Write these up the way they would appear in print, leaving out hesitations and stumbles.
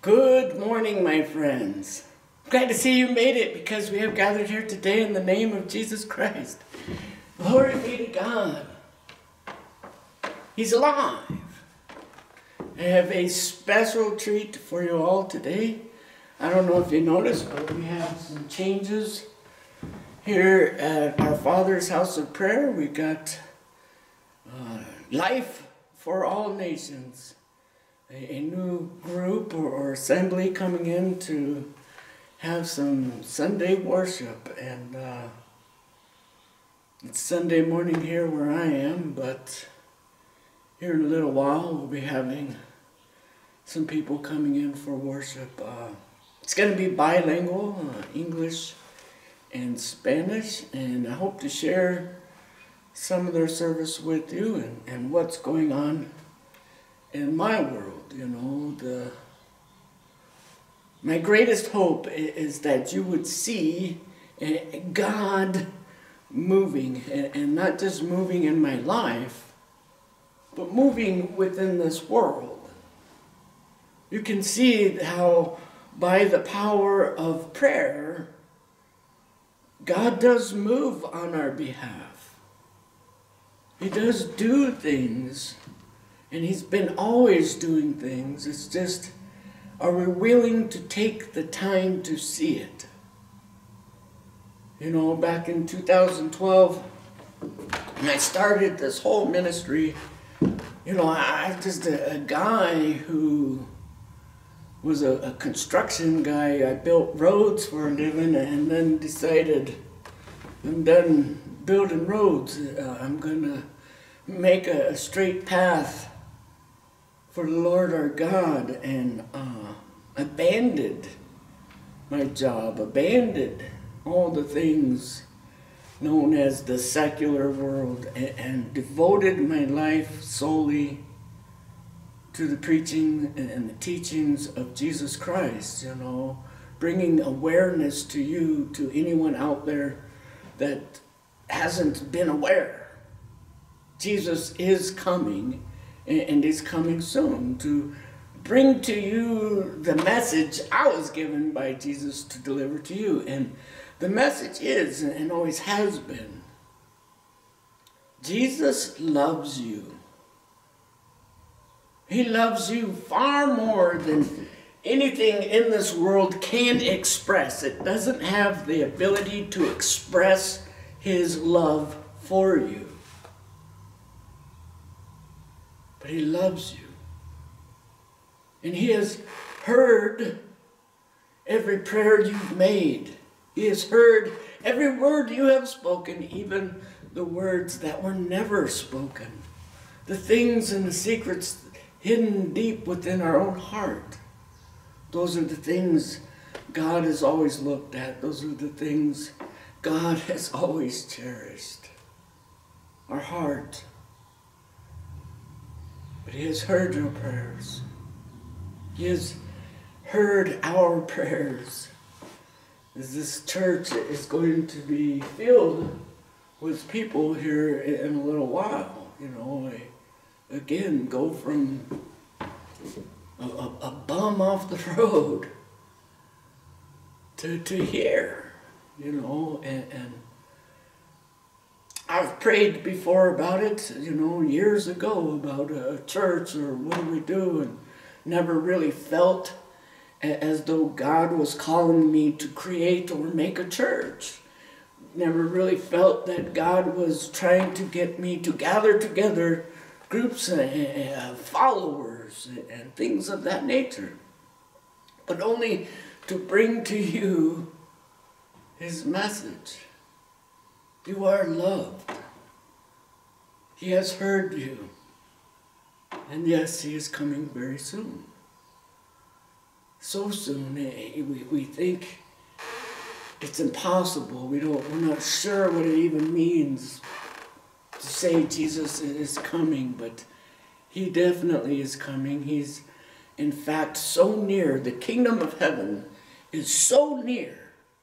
Good morning, my friends. Glad to see you made it because we have gathered here today in the name of Jesus Christ. Glory be to God. He's alive. I have a special treat for you all today. I don't know if you noticed, but we have some changes here at our Father's House of Prayer. We got Life for All Nations. A new group or assembly coming in to have some Sunday worship, and it's Sunday morning here where I am, but here in a little while we'll be having some people coming in for worship. It's going to be bilingual, English and Spanish, and I hope to share some of their service with you and what's going on in my world. You know, my greatest hope is that you would see God moving, and not just moving in my life, but moving within this world. You can see how by the power of prayer, God does move on our behalf. He does do things. And He's been always doing things. It's just, are we willing to take the time to see it? You know, back in 2012, when I started this whole ministry, you know, I just a guy who was a construction guy. I built roads for a living and then decided I'm done building roads. I'm going to make a straight path for the Lord our God, and abandoned my job, abandoned all the things known as the secular world, and devoted my life solely to the preaching and the teachings of Jesus Christ, you know, bringing awareness to you, to anyone out there that hasn't been aware. Jesus is coming, and He's coming soon to bring to you the message I was given by Jesus to deliver to you. And the message is, and always has been, Jesus loves you. He loves you far more than anything in this world can express. It doesn't have the ability to express His love for you. But He loves you. And He has heard every prayer you've made. He has heard every word you have spoken, even the words that were never spoken. The things and the secrets hidden deep within our own heart. Those are the things God has always looked at. Those are the things God has always cherished. Our heart. But He has heard your prayers. He has heard our prayers. As this church is going to be filled with people here in a little while, you know, again, go from a bum off the road to here, you know, and I've prayed before about it, you know, years ago, about a church or what do we do, and never really felt as though God was calling me to create or make a church. Never really felt that God was trying to get me to gather together groups and followers and things of that nature, but only to bring to you His message. You are loved. He has heard you. And yes, He is coming very soon. So soon, we think it's impossible. We're not sure what it even means to say Jesus is coming, but He definitely is coming. He's, in fact, so near. The kingdom of heaven is so near.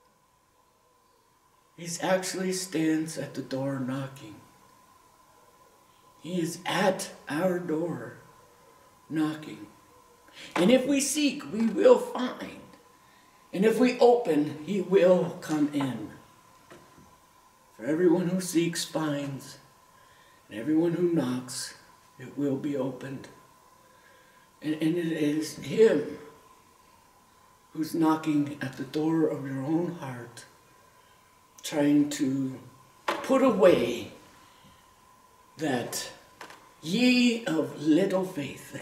He actually stands at the door knocking. He is at our door knocking. And if we seek, we will find. And if we open, he will come in. For everyone who seeks finds, and everyone who knocks, it will be opened. And it is him who's knocking at the door of your own heart, trying to put away that ye of little faith,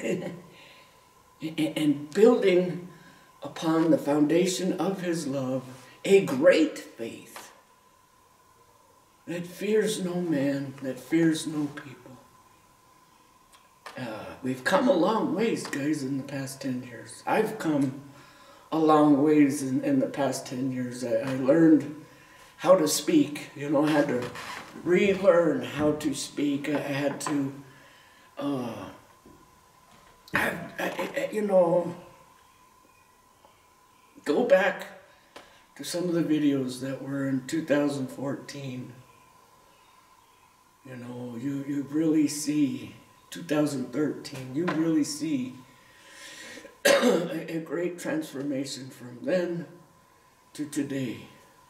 and building upon the foundation of his love a great faith that fears no man, that fears no people. We've come a long ways, guys, in the past 10 years. I've come a long ways in the past 10 years. I learned how to speak. You know, I had to relearn how to speak. I had to, you know, go back to some of the videos that were in 2014. You know, you really see 2013, you really see a great transformation from then to today.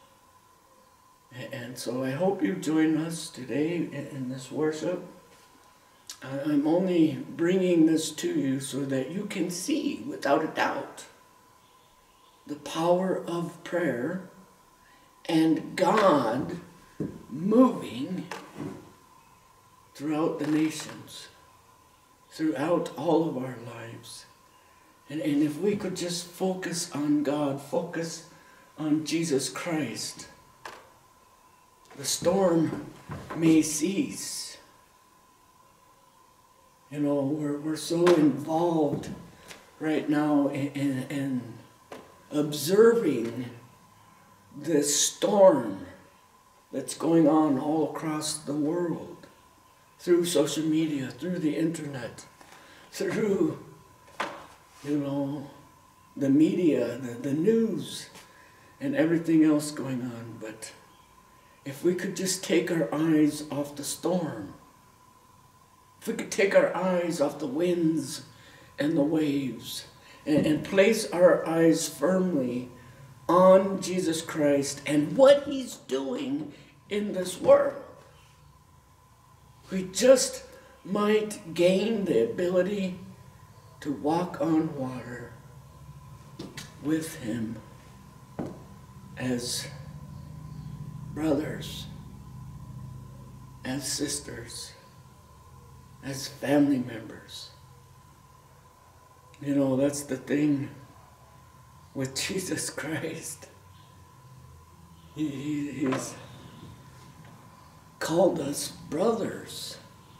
And so I hope you join us today in this worship. I'm only bringing this to you so that you can see, without a doubt, the power of prayer and God moving throughout the nations, throughout all of our lives. And if we could just focus on God, focus on Jesus Christ, the storm may cease. You know, we're so involved right now in observing this storm that's going on all across the world, through social media, through the internet, through, you know, the media, the news, and everything else going on. But if we could just take our eyes off the storm, if we could take our eyes off the winds and the waves, and place our eyes firmly on Jesus Christ and what he's doing in this world, we just might gain the ability to walk on water with him as brothers, as sisters, as family members. You know, that's the thing with Jesus Christ. He's called us brothers.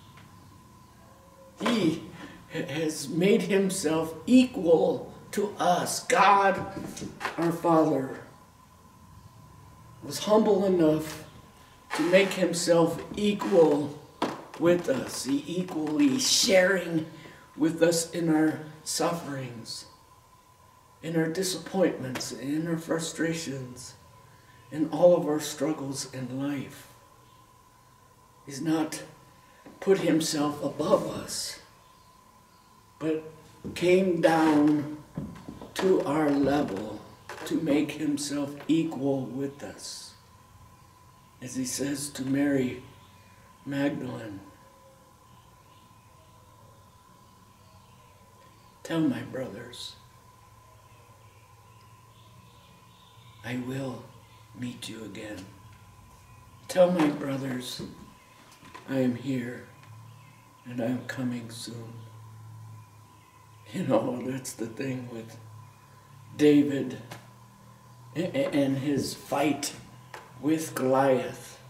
He has made himself equal to us. God, our Father, was humble enough to make himself equal with us, equally sharing with us in our sufferings, in our disappointments, in our frustrations, in all of our struggles in life. He's not put himself above us, but came down to our level to make himself equal with us. As he says to Mary Magdalene, tell my brothers, I will meet you again. Tell my brothers, I am here and I am coming soon. You know, that's the thing with David and his fight with Goliath.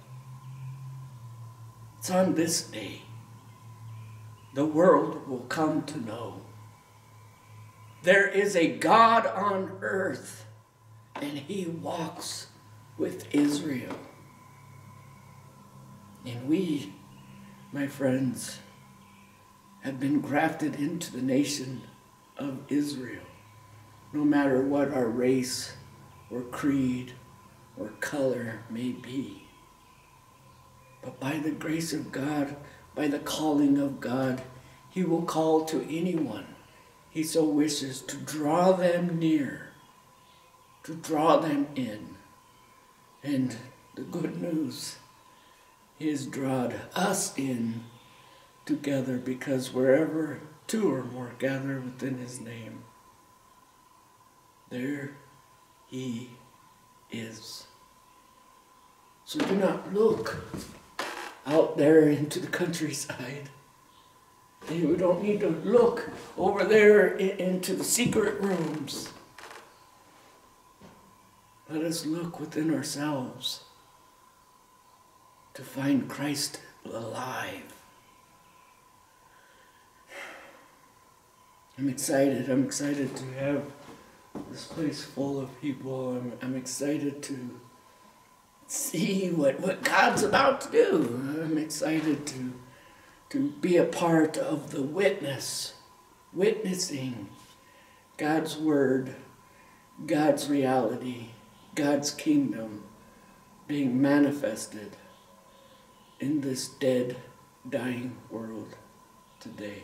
It's on this day the world will come to know there is a God on earth and he walks with Israel. And we, my friends, have been grafted into the nation of Israel, no matter what our race or creed or color may be. But by the grace of God, by the calling of God, he will call to anyone He so wishes to draw them near, to draw them in. And the good news, He has drawn us in together, because wherever two or more gather within His name, there He is. So do not look out there into the countryside. You don't need to look over there into the secret rooms. Let us look within ourselves to find Christ alive. I'm excited to have this place full of people. I'm excited to see what God's about to do. I'm excited to be a part of the witnessing God's word, God's reality, God's kingdom being manifested in this dead, dying world today.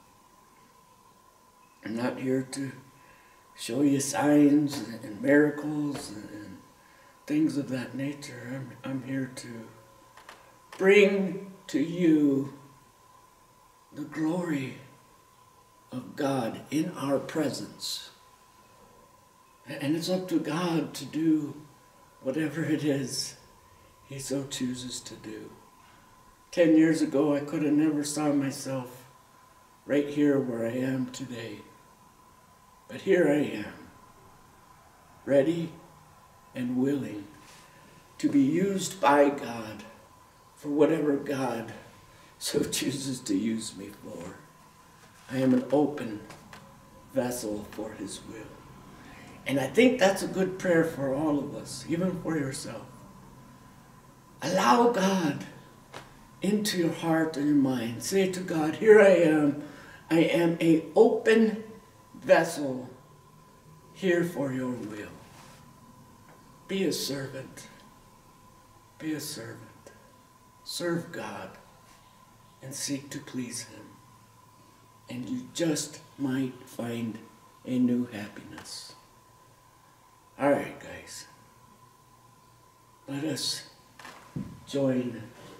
I'm not here to show you signs and miracles and things of that nature. I'm here to bring to you the glory of God in our presence. And it's up to God to do whatever it is He so chooses to do. 10 years ago, I could have never saw myself right here where I am today. But here I am, ready and willing to be used by God for whatever God so chooses to use me for. I am an open vessel for His will. And I think that's a good prayer for all of us, even for yourself. Allow God into your heart and your mind. Say to God, here I am an open vessel here for your will. Be a servant. Be a servant. Serve God and seek to please Him. And you just might find a new happiness. All right, guys. Let us join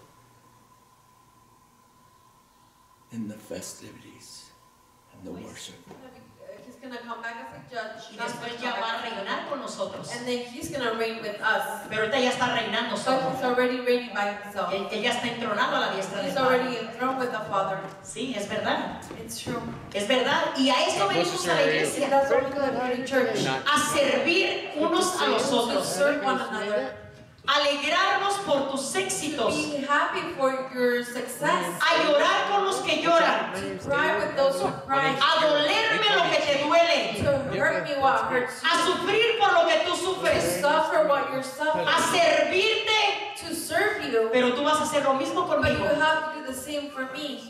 in the festivities and the worship. He's going to come back as a judge. Y después ya va a reinar con nosotros. And then He's going to reign with us. Pero ahorita ya está reinando So solo. He's already reigning by Himself. Él ya está entronado a la diestra He's del Padre. already enthroned with the Father. Sí, es verdad. It's true. Es verdad. Y a esto venimos a la iglesia. That's what we come to church. A servir unos a los To otros. serve one another. Alegrarnos por tus To éxitos. be happy for your success. A llorar con los que lloran. To cry with those who cry. A dolerme lo que te duele. To hurt me what hurts you. A sufrir por lo que tú To sufres. suffer what you're suffering. A servirte. To serve you. Pero tú vas a hacer lo mismo But you conmigo. have to do the same for me.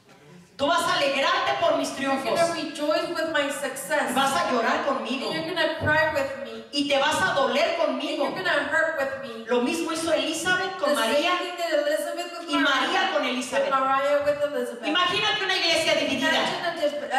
Tú vas a alegrarte por mis You're triunfos. going to rejoice with my success. Vas a llorar And conmigo. you're going to cry with me. Y te vas a doler And conmigo. you're going to hurt with me. Lo mismo hizo Elizabeth con The same María thing that Elizabeth with y María con and Elizabeth. Mariah with Elizabeth. Imagínate una iglesia dividida. Imagine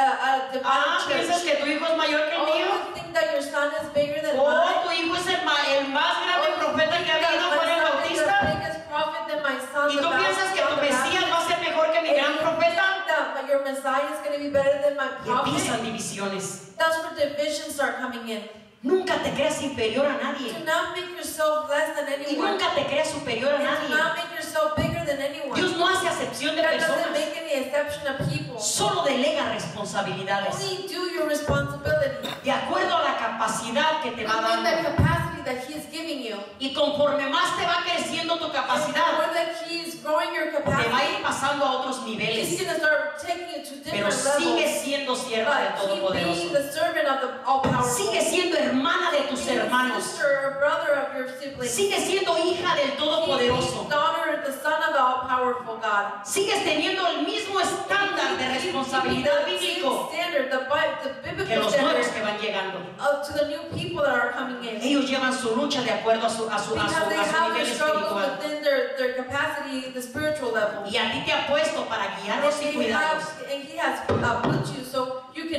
a divided ¿Piensas church. que tu hijo es mayor que el Oh, mío? you think that your son is bigger than ¿O mine? tu hijo es el más grande Oh, profeta que ha habido my fuera el son is Bautista? the biggest prophet than my son, ¿Y the tú piensas que tu Mesías va a ser mejor que mi gran profeta? that your Messiah is going to be better than my Y empiezan prophet? divisiones. That's where divisions start coming in. Nunca te creas inferior a nadie. Do not make yourself less than Y anyone. nunca te creas superior a Do nadie. not make yourself bigger than anyone. Dios no hace acepción de God doesn't personas. make any exception of people. Solo delega responsabilidades. Only do your responsibility. De acuerdo a la capacidad que te va In the dando. capacity that He is giving you. Y conforme más te va creciendo tu And the capacidad, more that He is growing your te va a capacity, ir pasando a otros He's niveles. going to start taking you to Pero different sigue levels. siendo sierva del But keep being Todopoderoso. the servant of the all-powerful. Sigue siendo hermana de tus Being the hermanos. sister or brother of your siblings. Sigues siendo hija del Being Todopoderoso. daughter, the son of the all-powerful God. Sigues teniendo el mismo estándar de responsabilidad bíblico Standard, the que biblical los nuevos que standard van llegando. to the new people that are coming in. Ellos llevan su lucha de acuerdo a su Because they have nivel their struggles espiritual. within their capacity, the spiritual level. Y a ti te ha puesto para guiarlos y cuidarlos. And He has put you so you can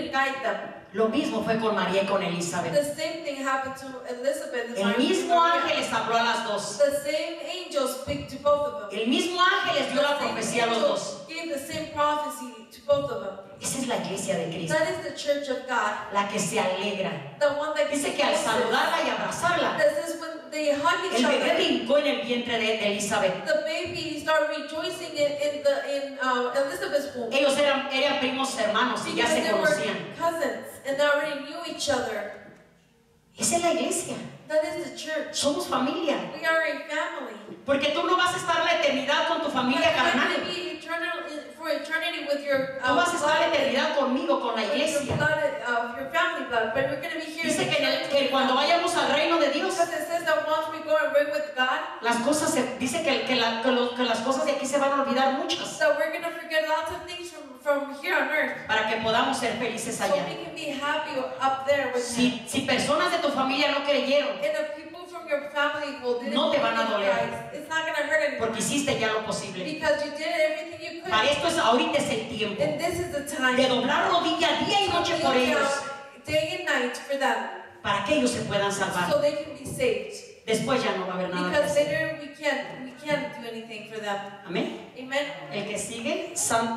to guide them. Lo mismo fue con María y con Elizabeth. The same thing happened to Elizabeth and El Maria. mismo ángel les habló a las dos. The same angel speak to both of them. El mismo ángel les dio la The same profecía a los angel dos. gave the same prophecy to both of them. Esa es la iglesia de Cristo, That is the church of God. la que se alegra. The one that Dice que al saludarla y abrazarla, that says when they hug each el bebé other, brincó en el vientre de Elizabeth. the baby started rejoicing in Elizabeth's womb. Ellos eran primos hermanos y ya Because se they were conocían. cousins and they already knew each other. Esa es la iglesia. That is the church. Somos familia. We are a family. Porque tú no vas a estar la eternidad con tu familia You're not carnal. going to be for eternity with your Tú vas a estar la blood, eternidad conmigo, con la with your iglesia. blood, your family blood, but we're going to be here. Dice in que, eternity que with cuando God. vayamos al reino de Dios, Because it says that once we go and reign with God, las cosas dice que las cosas de aquí se van a olvidar muchas, so we're going to forget lots of things from here on earth. para que podamos ser felices So allá. we can be happy up there with Him. Si personas de tu familia no creyeron, And if people from your family didn't No te van a believe in doler. Christ, it's not going to hurt anyone. porque hiciste ya lo posible. Because you did everything you could. Para esto ahorita es el tiempo And this is the time de doblar rodilla día y noche por ellos, day and night for them, para que ellos se puedan so salvar. they can be saved. Después ya no va a haber nada que Because hacer. later we can't do anything for them. Amén. Amen. El que sigue,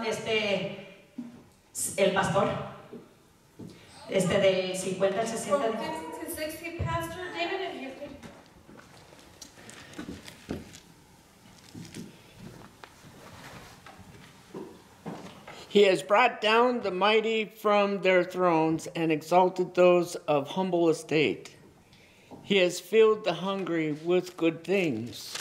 el pastor, del 50 al 60. From 50 to 60, Pastor David, if you could. He has brought down the mighty from their thrones and exalted those of humble estate. He has filled the hungry with good things,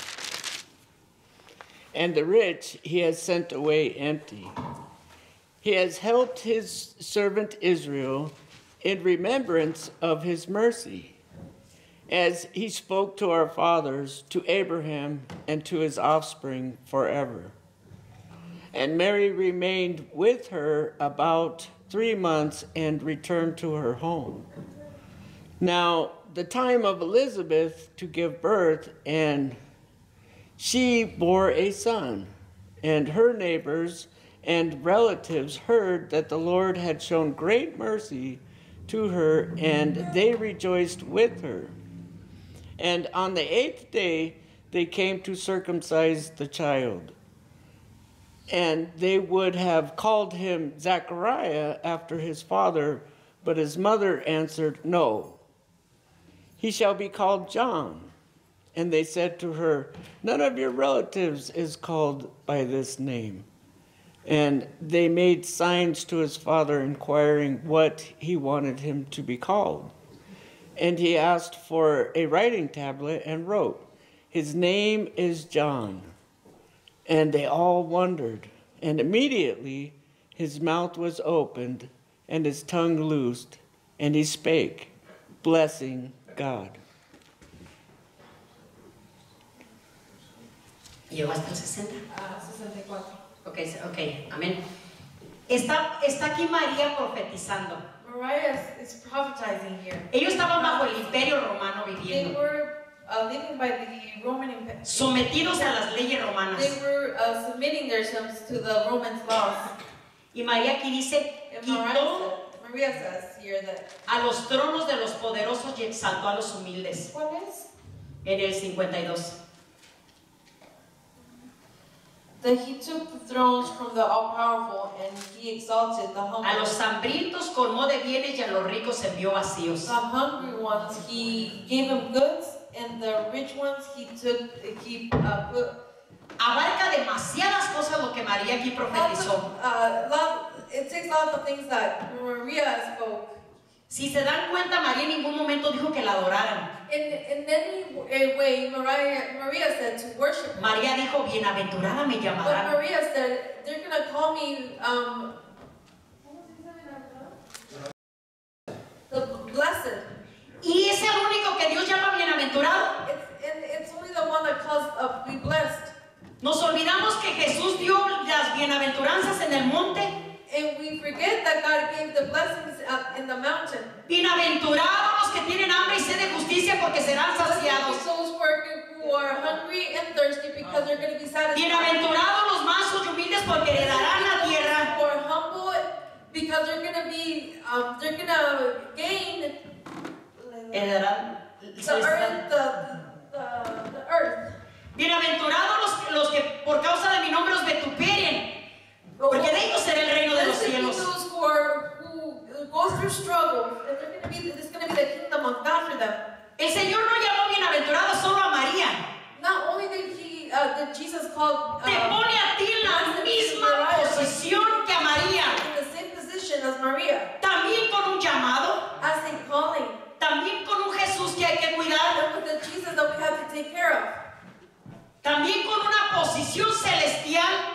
and the rich he has sent away empty. He has helped his servant Israel in remembrance of his mercy, as he spoke to our fathers, to Abraham, and to his offspring forever. And Mary remained with her about 3 months and returned to her home. Now, the time of Elizabeth to give birth, and she bore a son, and her neighbors and relatives heard that the Lord had shown great mercy to her, and they rejoiced with her. And on the 8th day they came to circumcise the child. And they would have called him Zechariah after his father, but his mother answered, "No, he shall be called John." And they said to her, "None of your relatives is called by this name." And they made signs to his father, inquiring what he wanted him to be called. And he asked for a writing tablet and wrote, "His name is John." And they all wondered. And immediately his mouth was opened and his tongue loosed, and he spake, blessing God. ¿Llegó hasta el 60? 64. Ok, amén. Está aquí María profetizando. Mariah is prophetizing here. Ellos estaban bajo el imperio romano They viviendo, were living by the Roman Empire. sometidos a las leyes romanas. They were submitting themselves to the Romans' laws. Y María aquí dice, And quitó Maria says here that a los tronos de los poderosos y exaltó a los humildes. what is? En el 52. That he took the thrones from the all-powerful and he exalted the humble. A los hambrientos colmó de bienes y a los ricos envió vacíos. The hungry ones he gave them goods, and the rich ones he put. Abarca demasiadas cosas lo que María aquí profetizó. It takes lots of things that Maria spoke. Si se dan cuenta, María en ningún momento dijo que la adoraran. In any way, Maria said to worship her. María dijo, bienaventurada me But llamarán. Maria said, they're going to call me the blessed. Y es el único que Dios llama bienaventurado. It's only the one that calls be blessed. Nos olvidamos que Jesús dio las bienaventuranzas en el monte. And we forget that God gave the blessings in the mountain. Bienaventurados los que tienen hambre y sed de justicia porque serán saciados. Those who are hungry and thirsty because they're going to be satisfied. Bienaventurados los mansos y humildes porque heredarán la tierra. Who are humble because they're gonna gain Heredarán the earth. Bienaventurados los que por causa de mi nombre os vituperen, porque de ellos será el reino de los cielos. Those who go through struggles, and it's gonna be the kingdom of God for them. El Señor no llamó bienaventurado solo a María. Not only did Jesus call Te pone a ti en la misma posición que a María. in the same position as Maria, También con un llamado, as a calling, también con un Jesús que hay que cuidar, and with the Jesus that we have to take care of. también con una posición celestial.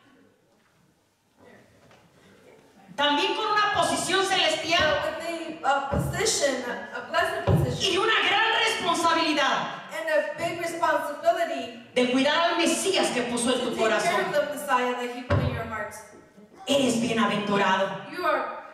También con una posición celestial With a position, a blessed position, y una gran responsabilidad and a big responsibility de cuidar al Mesías que puso en to tu take care corazón. of the Messiah that He put in your heart. Eres bienaventurado. You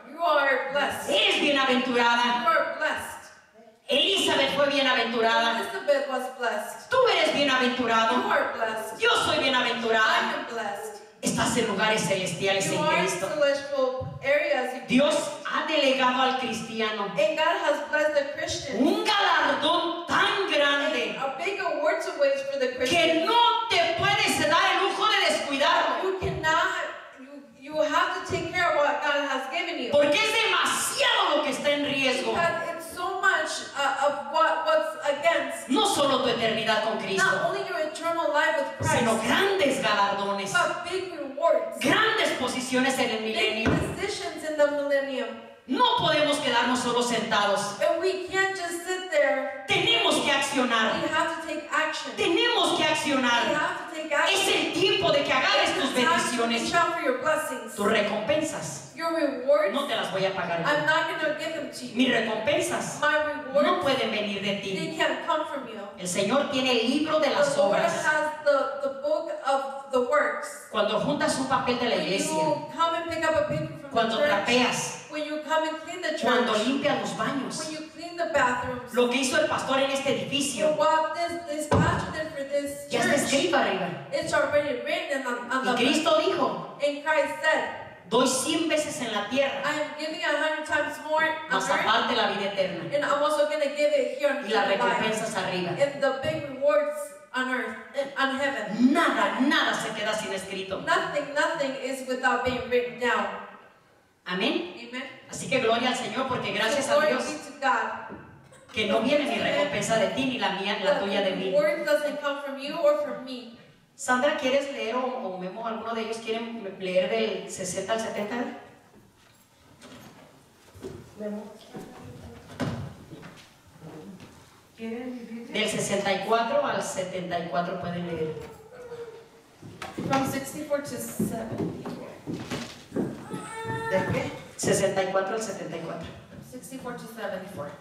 are blessed. Eres You bienaventurada. are blessed. Elizabeth fue bienaventurada. Elizabeth was blessed. Tú eres You bienaventurado. are blessed. Yo soy I bienaventurada. am blessed. Estás en lugares celestiales You en are in Cristo. celestial areas. Dios ha delegado al cristiano And God has blessed the Christian. un galardón tan And grande a big awards awaits for the que Christian. no te puedes dar el lujo de descuidarlo, You cannot. You have to take care of what God has given you. porque es demasiado lo que está en riesgo. Because it's so much of what's against No solo tu eternidad con Cristo, not only your eternal life with sino Christ, grandes galardones, but big rewards, grandes posiciones en el big milenio. positions in the millennium. No podemos quedarnos solo sentados. And we can't just sit there. Tenemos que accionar. We have to take action. We Tenemos que accionar. have to take Es action. el tiempo de que agarres tus It's time to bendiciones, reach out for your blessings. tus recompensas. Your rewards, No te las voy a pagar I'm yo. not going to give them to Mis you. recompensas My no rewards, pueden venir de they ti. can't come from you. El Señor tiene el libro de The las Lord obras. has the book of the works. Cuando juntas un papel de la When iglesia, you come and pick up a paper from cuando the church, trapeas, when you come and clean the cuando church, limpias los baños, when you clean the bathrooms, lo que hizo el pastor en este so edificio, what this pastor did for this ya está church, escrito arriba. it's already written on Y the Cristo dijo, and Christ said, doy 100 veces en la tierra, I am giving 100 times more on más earth, aparte la vida eterna. and I'm also going to give it here on Y las life. recompensas arriba. And the big rewards on earth, on heaven. Nada se queda sin escrito. Nothing is without being written down. Amén. Amen. Así que gloria al Señor, porque gracias So a glory Dios be to God. que no viene mi recompensa de ti ni la mía ni la tuya de The mí. reward doesn't come from you or from me. Sandra, ¿quieres leer o Memo, alguno de ellos quieren leer del 60 al 70? Memo. Del 64 al 74 pueden leer. From 64 to 74. ¿De qué? 64 al 74. 64 to 74.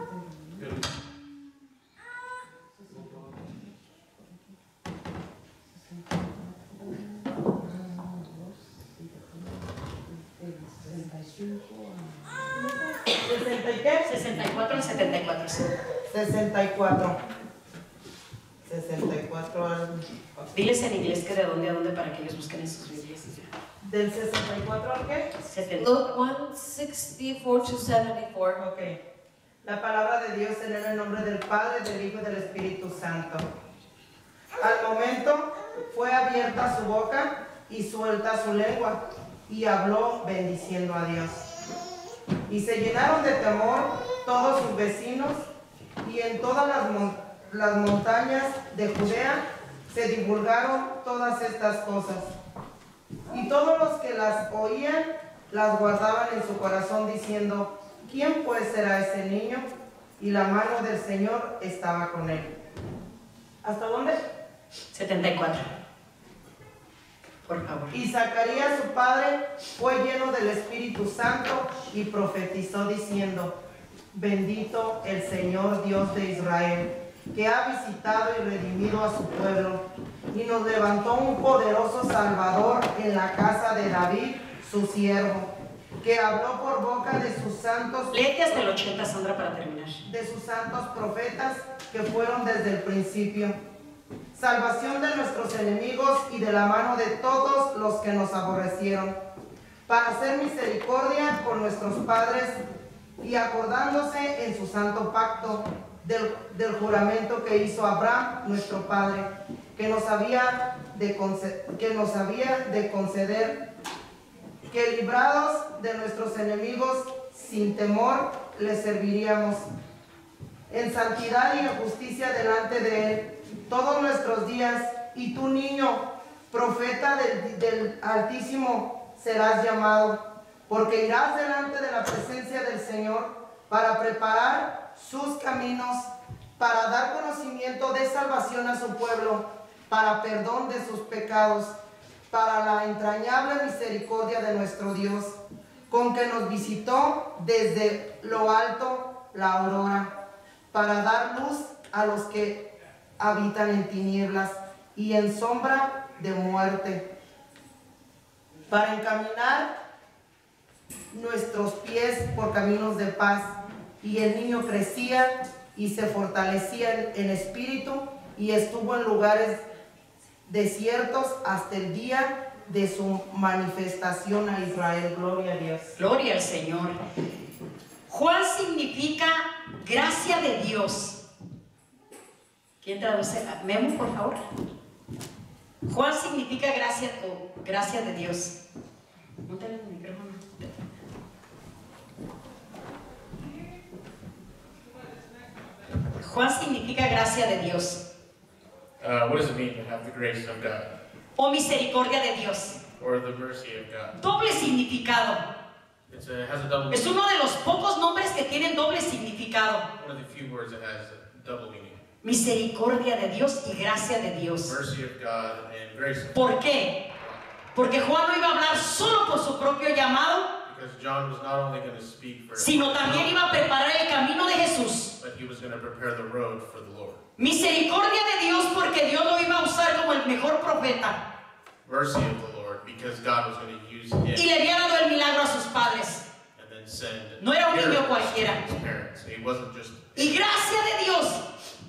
¿60 y qué? 64 al 74. Sí. 64. 64 al... Diles en inglés que de dónde a dónde para que ellos busquen en sus Biblias. ¿Del 64 al qué? 70. Luke 1, 64 to 74. Ok. La palabra de Dios en el nombre del Padre, del Hijo y del Espíritu Santo. Al momento fue abierta su boca y suelta su lengua, y habló bendiciendo a Dios. Y se llenaron de temor todos sus vecinos, y en todas las montañas de Judea se divulgaron todas estas cosas. Y todos los que las oían las guardaban en su corazón, diciendo: ¿quién pues será ese niño? Y la mano del Señor estaba con él. ¿Hasta dónde? 74. Por favor. Y Zacarías su padre fue lleno del Espíritu Santo y profetizó diciendo: bendito el Señor Dios de Israel, que ha visitado y redimido a su pueblo, y nos levantó un poderoso Salvador en la casa de David, su siervo, que habló por boca de sus santos, Léete hasta el 80, Sandra, para terminar. de sus santos profetas que fueron desde el principio. Salvación de nuestros enemigos y de la mano de todos los que nos aborrecieron, para hacer misericordia con nuestros padres y acordándose en su santo pacto del juramento que hizo Abraham, nuestro padre, que nos había de conceder que librados de nuestros enemigos sin temor les serviríamos en santidad y en justicia delante de él todos nuestros días. Y tú, niño, profeta del Altísimo serás llamado, porque irás delante de la presencia del Señor para preparar sus caminos, para dar conocimiento de salvación a su pueblo, para perdón de sus pecados, para la entrañable misericordia de nuestro Dios, con que nos visitó desde lo alto la aurora, para dar luz a los que habitan en tinieblas y en sombra de muerte, para encaminar nuestros pies por caminos de paz. Y el niño crecía y se fortalecía en espíritu y estuvo en lugares desiertos hasta el día de su manifestación a Israel. Gloria a Dios. Gloria al Señor. Juan significa gracia de Dios. ¿Quién traduce? Memo, por favor. Juan significa gracia de Dios. Móntale el micrófono. Juan significa gracia de Dios. What does it mean to have the grace of God? O misericordia de Dios. Or the mercy of God? Doble significado. Has a double Es meaning. uno de los pocos nombres que tienen doble significado. One of the few words that has a double meaning. Misericordia de Dios y gracia de Dios. Mercy of God and grace of God. ¿Por qué? Porque Juan no iba a hablar solo por su propio llamado, Because John was not only going to speak for sino también iba a preparar el camino de Jesús. but he was going to prepare the road for the Lord. Misericordia de Dios porque Dios lo iba a usar como el mejor profeta Mercy of the Lord because God was going to use him y le había dado el milagro a sus padres. and then send No era un niño miracles cualquiera. to his parents. He wasn't just Y gracia de Dios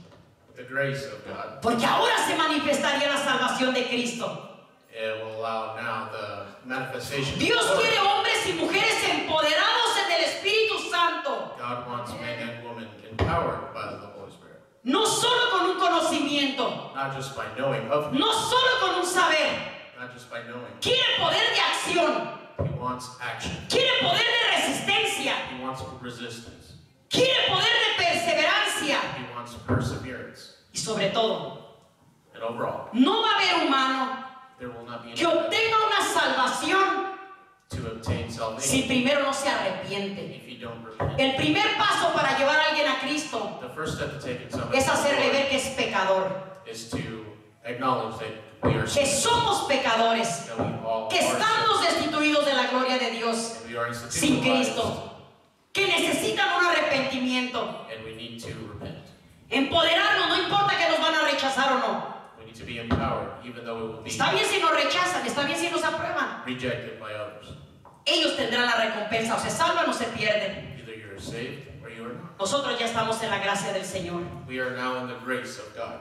the grace of God. porque ahora se manifestaría la salvación de Cristo. It will allow now the manifestation. Dios of the quiere Lord. hombres y mujeres empoderados en el Espíritu Santo, God wants man and woman empowered by the Holy Spirit. no solo con un conocimiento, Not just by knowing of him, no solo con un saber. not just by knowing. Quiere poder de acción, He wants action. quiere poder de resistencia, He wants resistance. quiere poder de perseverancia He wants perseverance. y sobre todo, And overall, no va a haber humano there will not be que any obtenga una salvación to obtain si salvation primero no se arrepiente. if you don't repent. El primer paso para llevar a alguien a Cristo The first step to take in somebody es hacerle ver que es pecador, is to acknowledge that we are que somos pecadores, that we all que are estamos sinners, destituidos de la gloria de Dios and we are sin institutionalized, Cristo, que necesitan un arrepentimiento. and we need to repent. Empoderarnos, no importa que nos van a rechazar o no. We need to be empowered, even though we will be Está bien si nos rechazan, está bien si nos aprueban. rejected by others. Ellos tendrán la recompensa, o se salvan o se pierden. Either you're saved or you are not. Nosotros ya estamos en la gracia del Señor. We are now in the grace of God.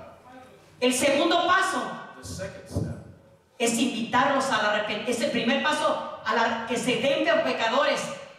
El segundo paso The second step es invitarlos al arrepentimiento. Es el primer paso a que se den por pecadores,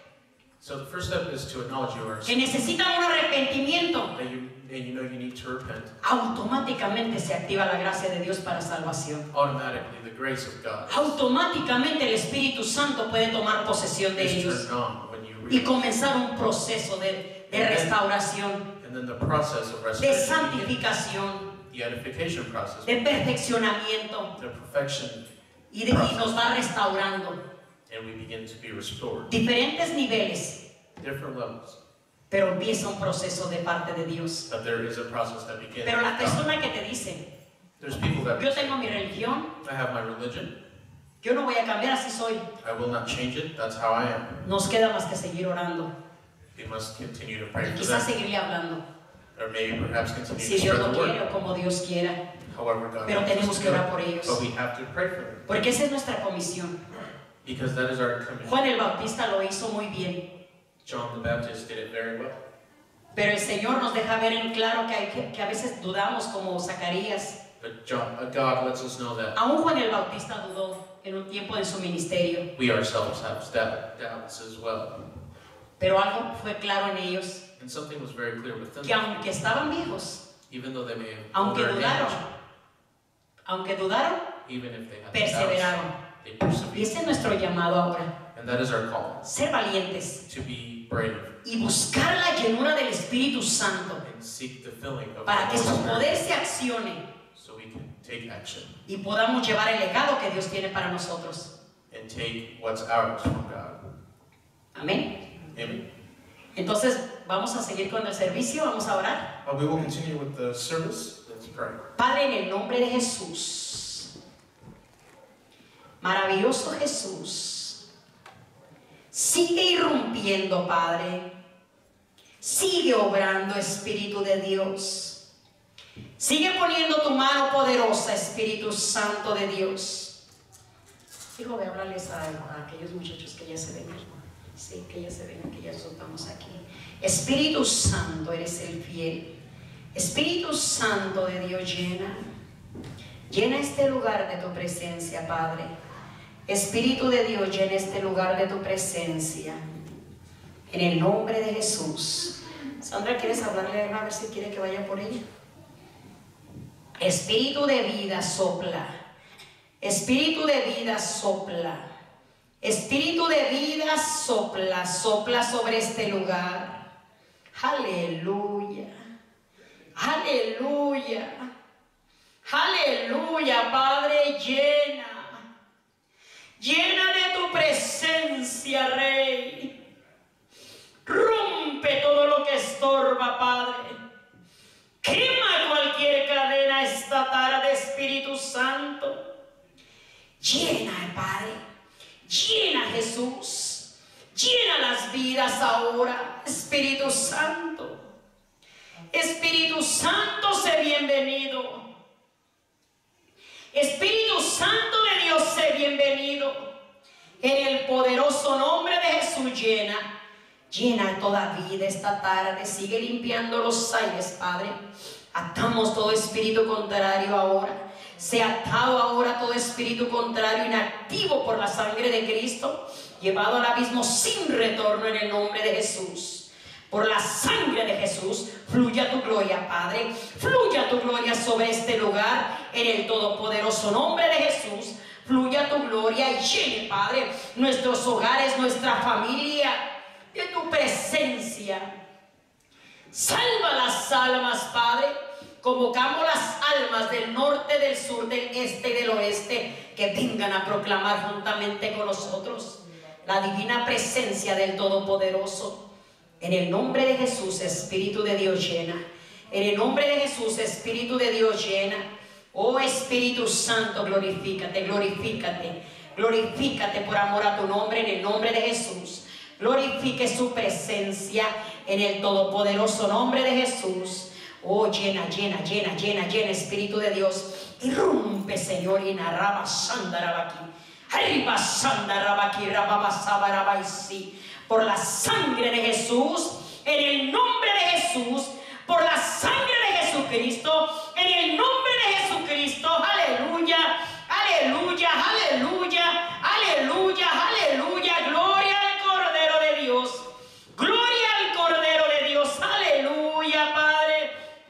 So the first step is to acknowledge you are que necesitan un arrepentimiento. and you know you need to repent. Automáticamente se activa la gracia de Dios para salvación. Automatically, the grace of God Automáticamente el Espíritu Santo puede tomar posesión de is ellos turned on when you y read. comenzar un proceso de restauración, And then the process of de restoration, begins. santificación, The edification process, de perfeccionamiento the perfection, y nos va restaurando. and we begin to be restored. Diferentes niveles, Different levels. pero empieza un proceso de parte de Dios. But there is a process that begins. Pero la with God. persona que te dice, There's people that yo tengo mi religión, I have my religion. yo no voy a cambiar, así soy. I will not change it. That's how I am. Nos queda más que seguir orando We must continue to pray y for quizás them. seguirle hablando, Or maybe perhaps continue si to Dios spread lo the quiere word. o como Dios quiera. However God Pero wants tenemos us que to do orar it. por ellos, But we have to pray for them. porque esa es nuestra comisión. Because that is our commission. Juan el Bautista lo hizo muy bien, John the Baptist did it very well. pero el Señor nos deja ver en claro que a veces dudamos como Zacarías. But God lets us know that Aún Juan el Bautista dudó en un tiempo de su ministerio, we ourselves have doubts as well. pero algo fue claro en ellos, And something was very clear with them. que aunque estaban viejos, Even though they may have aunque older in age, dudaron, even if they had doubts, perseveraron. they Y persevered. ese es nuestro llamado ahora, And that is our call, ser valientes to be brave y buscar la llenura del Espíritu Santo and seek the filling of para que the su Holy Spirit poder se accione so we can take action y podamos llevar el legado que Dios tiene para nosotros. and take what's ours from God. Amén. Amen. Entonces, vamos a seguir con el servicio, vamos a orar. We will continue with the service. Let's pray. Padre, en el nombre de Jesús, maravilloso Jesús, sigue irrumpiendo, Padre, sigue obrando, Espíritu de Dios, sigue poniendo tu mano poderosa, Espíritu Santo de Dios. Hijo, voy a hablarles a aquellos muchachos que ya se ven, sí, que ya se ven, que ya soltamos aquí. Espíritu Santo, eres el fiel. Espíritu Santo de Dios, llena este lugar de tu presencia, Padre. Espíritu de Dios, llena este lugar de tu presencia. En el nombre de Jesús. Sandra, ¿quieres hablarle a ver si quiere que vaya por ella? Espíritu de vida, sopla. Espíritu de vida, sopla. Espíritu de vida, sopla. Sopla sobre este lugar. Aleluya. Aleluya. Aleluya, Padre, llena. Llena de tu presencia, Rey. Rompe todo lo que estorba, Padre. Quema cualquier cadena esta tarde, Espíritu Santo. Llena, Padre. Llena, Jesús. Llena las vidas ahora, Espíritu Santo. Espíritu Santo, sé bienvenido. Espíritu Santo de Dios, sé bienvenido. En el poderoso nombre de Jesús, llena toda vida esta tarde. Sigue limpiando los aires, Padre. Atamos todo espíritu contrario ahora. Sea atado ahora todo espíritu contrario, inactivo por la sangre de Cristo, llevado al abismo sin retorno en el nombre de Jesús. Por la sangre de Jesús, fluya tu gloria, Padre. Fluya tu gloria sobre este lugar, en el todopoderoso nombre de Jesús. Fluya tu gloria y llene, Padre, nuestros hogares, nuestra familia, de tu presencia. Salva las almas, Padre. Convocamos las almas del norte, del sur, del este y del oeste que vengan a proclamar juntamente con nosotros la divina presencia del Todopoderoso. En el nombre de Jesús, Espíritu de Dios, llena. En el nombre de Jesús, Espíritu de Dios, llena. Oh Espíritu Santo, glorifícate, glorifícate, glorifícate por amor a tu nombre, en el nombre de Jesús. Glorifique su presencia en el todopoderoso nombre de Jesús. Oh, llena, llena, llena, llena, llena, Espíritu de Dios. Irrumpe, Señor, y narraba sandarabaki. Arriba sandarabaki, rababasabarabasi. Por la sangre de Jesús, en el nombre de Jesús, por la sangre de Jesucristo, en el nombre de Jesucristo. Aleluya, aleluya, aleluya, aleluya, aleluya. Gloria al Cordero de Dios. Gloria al Cordero de Dios. Aleluya, Padre.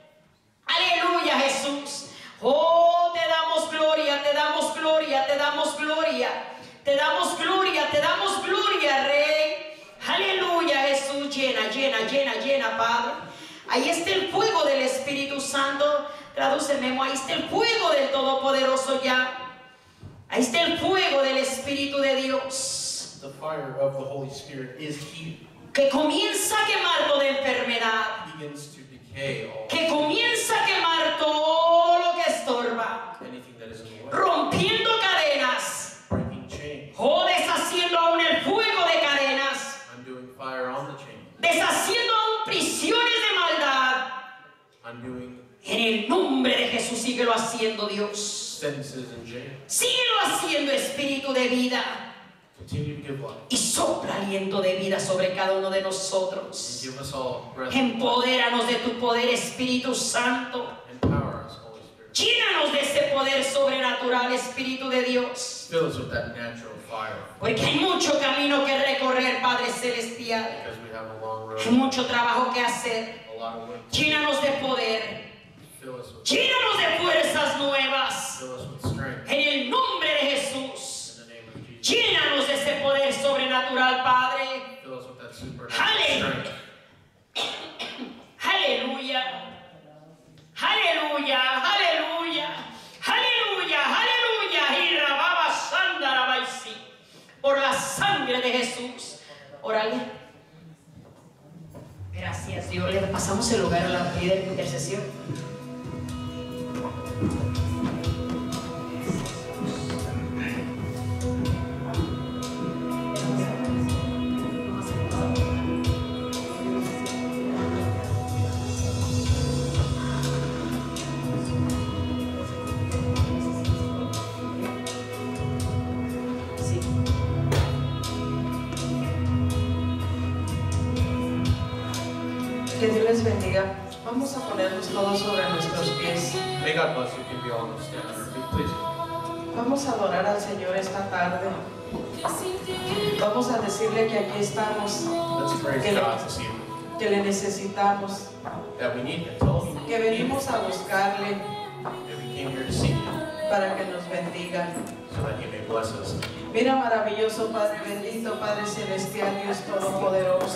Aleluya, Jesús. Oh, te damos gloria, te damos gloria, te damos gloria. Te damos gloria, te damos gloria, Rey. Aleluya, Jesús. Llena, llena, llena, llena, Padre. Ahí está el fuego del Espíritu Santo. Traduce, Memo. Ahí está el fuego del Todopoderoso ya. Ahí está el fuego del Espíritu de Dios. The fire of the Holy Spirit is here. Que comienza a quemar toda enfermedad. Begins to decay all Que comienza a quemar todo lo que estorba. anything that is in the way. Rompiendo cadenas. Breaking chains. O deshaciendo aún el fuego de cadenas. I'm doing fire on the chain. Deshaciendo aún prisiones de maldad. I'm doing En el nombre de Jesús, síguelo haciendo, Dios. sentences in jail. Síguelo haciendo, Espíritu de vida. Continue to give life. Y sopla aliento de vida sobre cada uno de And nosotros. give us all breath. Empodéranos de tu poder, Espíritu Santo. Empower us, Holy Spirit. Llénanos de ese poder sobrenatural, Espíritu de Dios. Fill us with that natural fire. Porque hay mucho camino que recorrer, Padre Celestial. Because we have a long Hay road, mucho trabajo que hacer. a lot of work. Llénanos de poder. Fill us with, Llénanos de fuerzas nuevas. fill us with strength. En el nombre de Jesús. In the name of Jesus. Llénanos de ese poder sobrenatural, Padre. Fill us with that supernatural Aleluya. strength. Aleluya. Aleluya. Aleluya. Aleluya. Aleluya. Y rababa sandarabaisi. Por la sangre de Jesús. Órale. Gracias, Dios. Le pasamos el lugar a la líder de intercesión. Sí. Que Dios les bendiga. Vamos a ponernos todos sobre nuestros pies. May God bless you. Can we all stand on our feet, please? Vamos a adorar al Señor esta tarde. Vamos a decirle que aquí estamos, Let's praise Que le- God this evening. que le necesitamos, That we need Him. Tell Him que venimos a buscarle that we came here to seek Him para que nos bendiga. so that He may bless us. Mira, maravilloso Padre bendito, Padre celestial, Dios todopoderoso.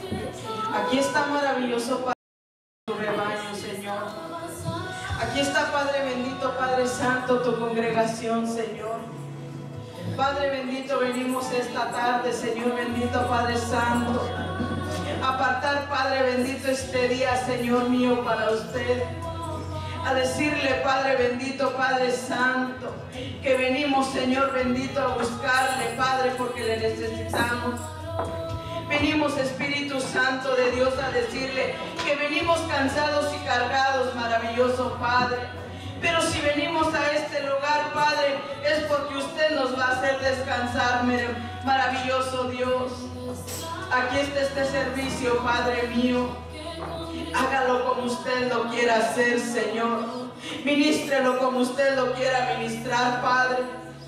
Aquí está maravilloso Padre tu rebaño, Señor. Aquí está Padre bendito, Padre santo, tu congregación, Señor. Padre bendito, venimos esta tarde, Señor bendito, Padre santo. Apartar, Padre bendito, este día, Señor mío, para usted. A decirle, Padre bendito, Padre santo, que venimos, Señor bendito, a buscarle, Padre, porque le necesitamos. Venimos, Espíritu Santo de Dios, a decirle que venimos cansados y cargados, maravilloso Padre. Pero si venimos a este lugar, Padre, es porque usted nos va a hacer descansar, maravilloso Dios. Aquí está este servicio, Padre mío. Hágalo como usted lo quiera hacer, Señor. Ministrelo como usted lo quiera ministrar, Padre.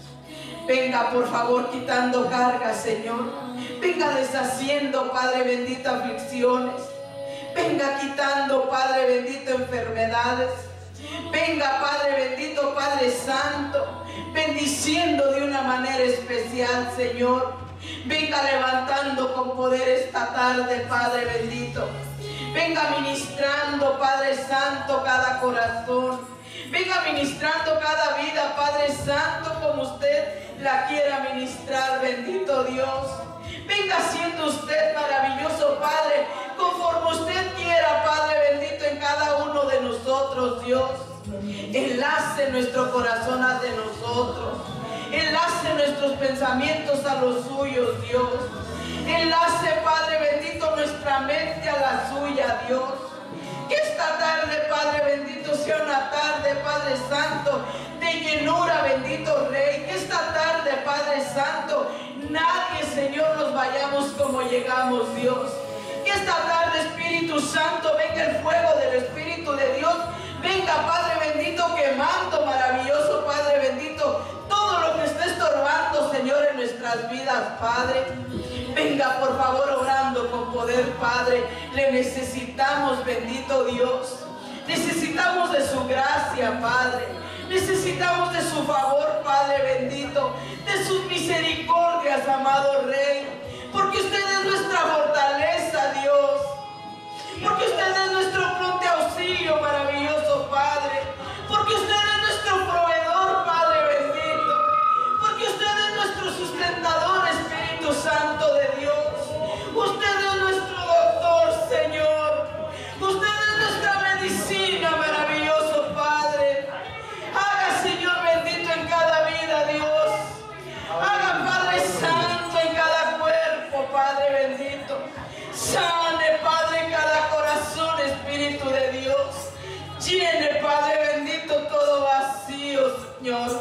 Venga, por favor, quitando cargas, Señor. Venga deshaciendo, Padre bendito, aflicciones. Venga quitando, Padre bendito, enfermedades. Venga, Padre bendito, Padre santo, bendiciendo de una manera especial, Señor. Venga levantando con poder esta tarde, Padre bendito. Venga ministrando, Padre santo, cada corazón. Venga ministrando cada vida, Padre santo, como usted la quiera ministrar, bendito Dios. Venga siendo usted maravilloso, Padre, conforme usted quiera, Padre bendito, en cada uno de nosotros, Dios. Enlace nuestro corazón hacia nosotros. Enlace nuestros pensamientos a los suyos, Dios. Enlace, Padre bendito, nuestra mente a la suya, Dios. Que esta tarde, Padre bendito, sea una tarde, Padre santo, de llenura, bendito Rey. Que esta tarde, Padre santo, nadie, Señor, nos vayamos como llegamos, Dios. Que esta tarde, Espíritu Santo, venga el fuego del Espíritu de Dios. Venga, Padre bendito, quemando, maravilloso, Padre bendito, todo lo que esté estorbando, Señor, en nuestras vidas, Padre. Venga, por favor, obrando con poder, Padre. Le necesitamos, bendito Dios. Necesitamos de su gracia, Padre. Necesitamos de su favor, Padre bendito. De sus misericordias, amado Rey. Porque usted es nuestra fortaleza, Dios. Porque usted es nuestro pronto auxilio, maravilloso Padre. Porque usted es nuestro proveedor, Padre bendito. Porque usted es nuestro sustentador, Espíritu Santo de Dios. Usted es nuestro doctor, Señor. Usted es nuestra medicina, maravilloso Padre. Haga, Señor bendito, en cada vida, Dios. Haga, Padre Santo, en cada cuerpo, Padre bendito. Sane, Padre, cada corazón, Espíritu de Dios. Llene, Padre bendito, todo vacío, Señor.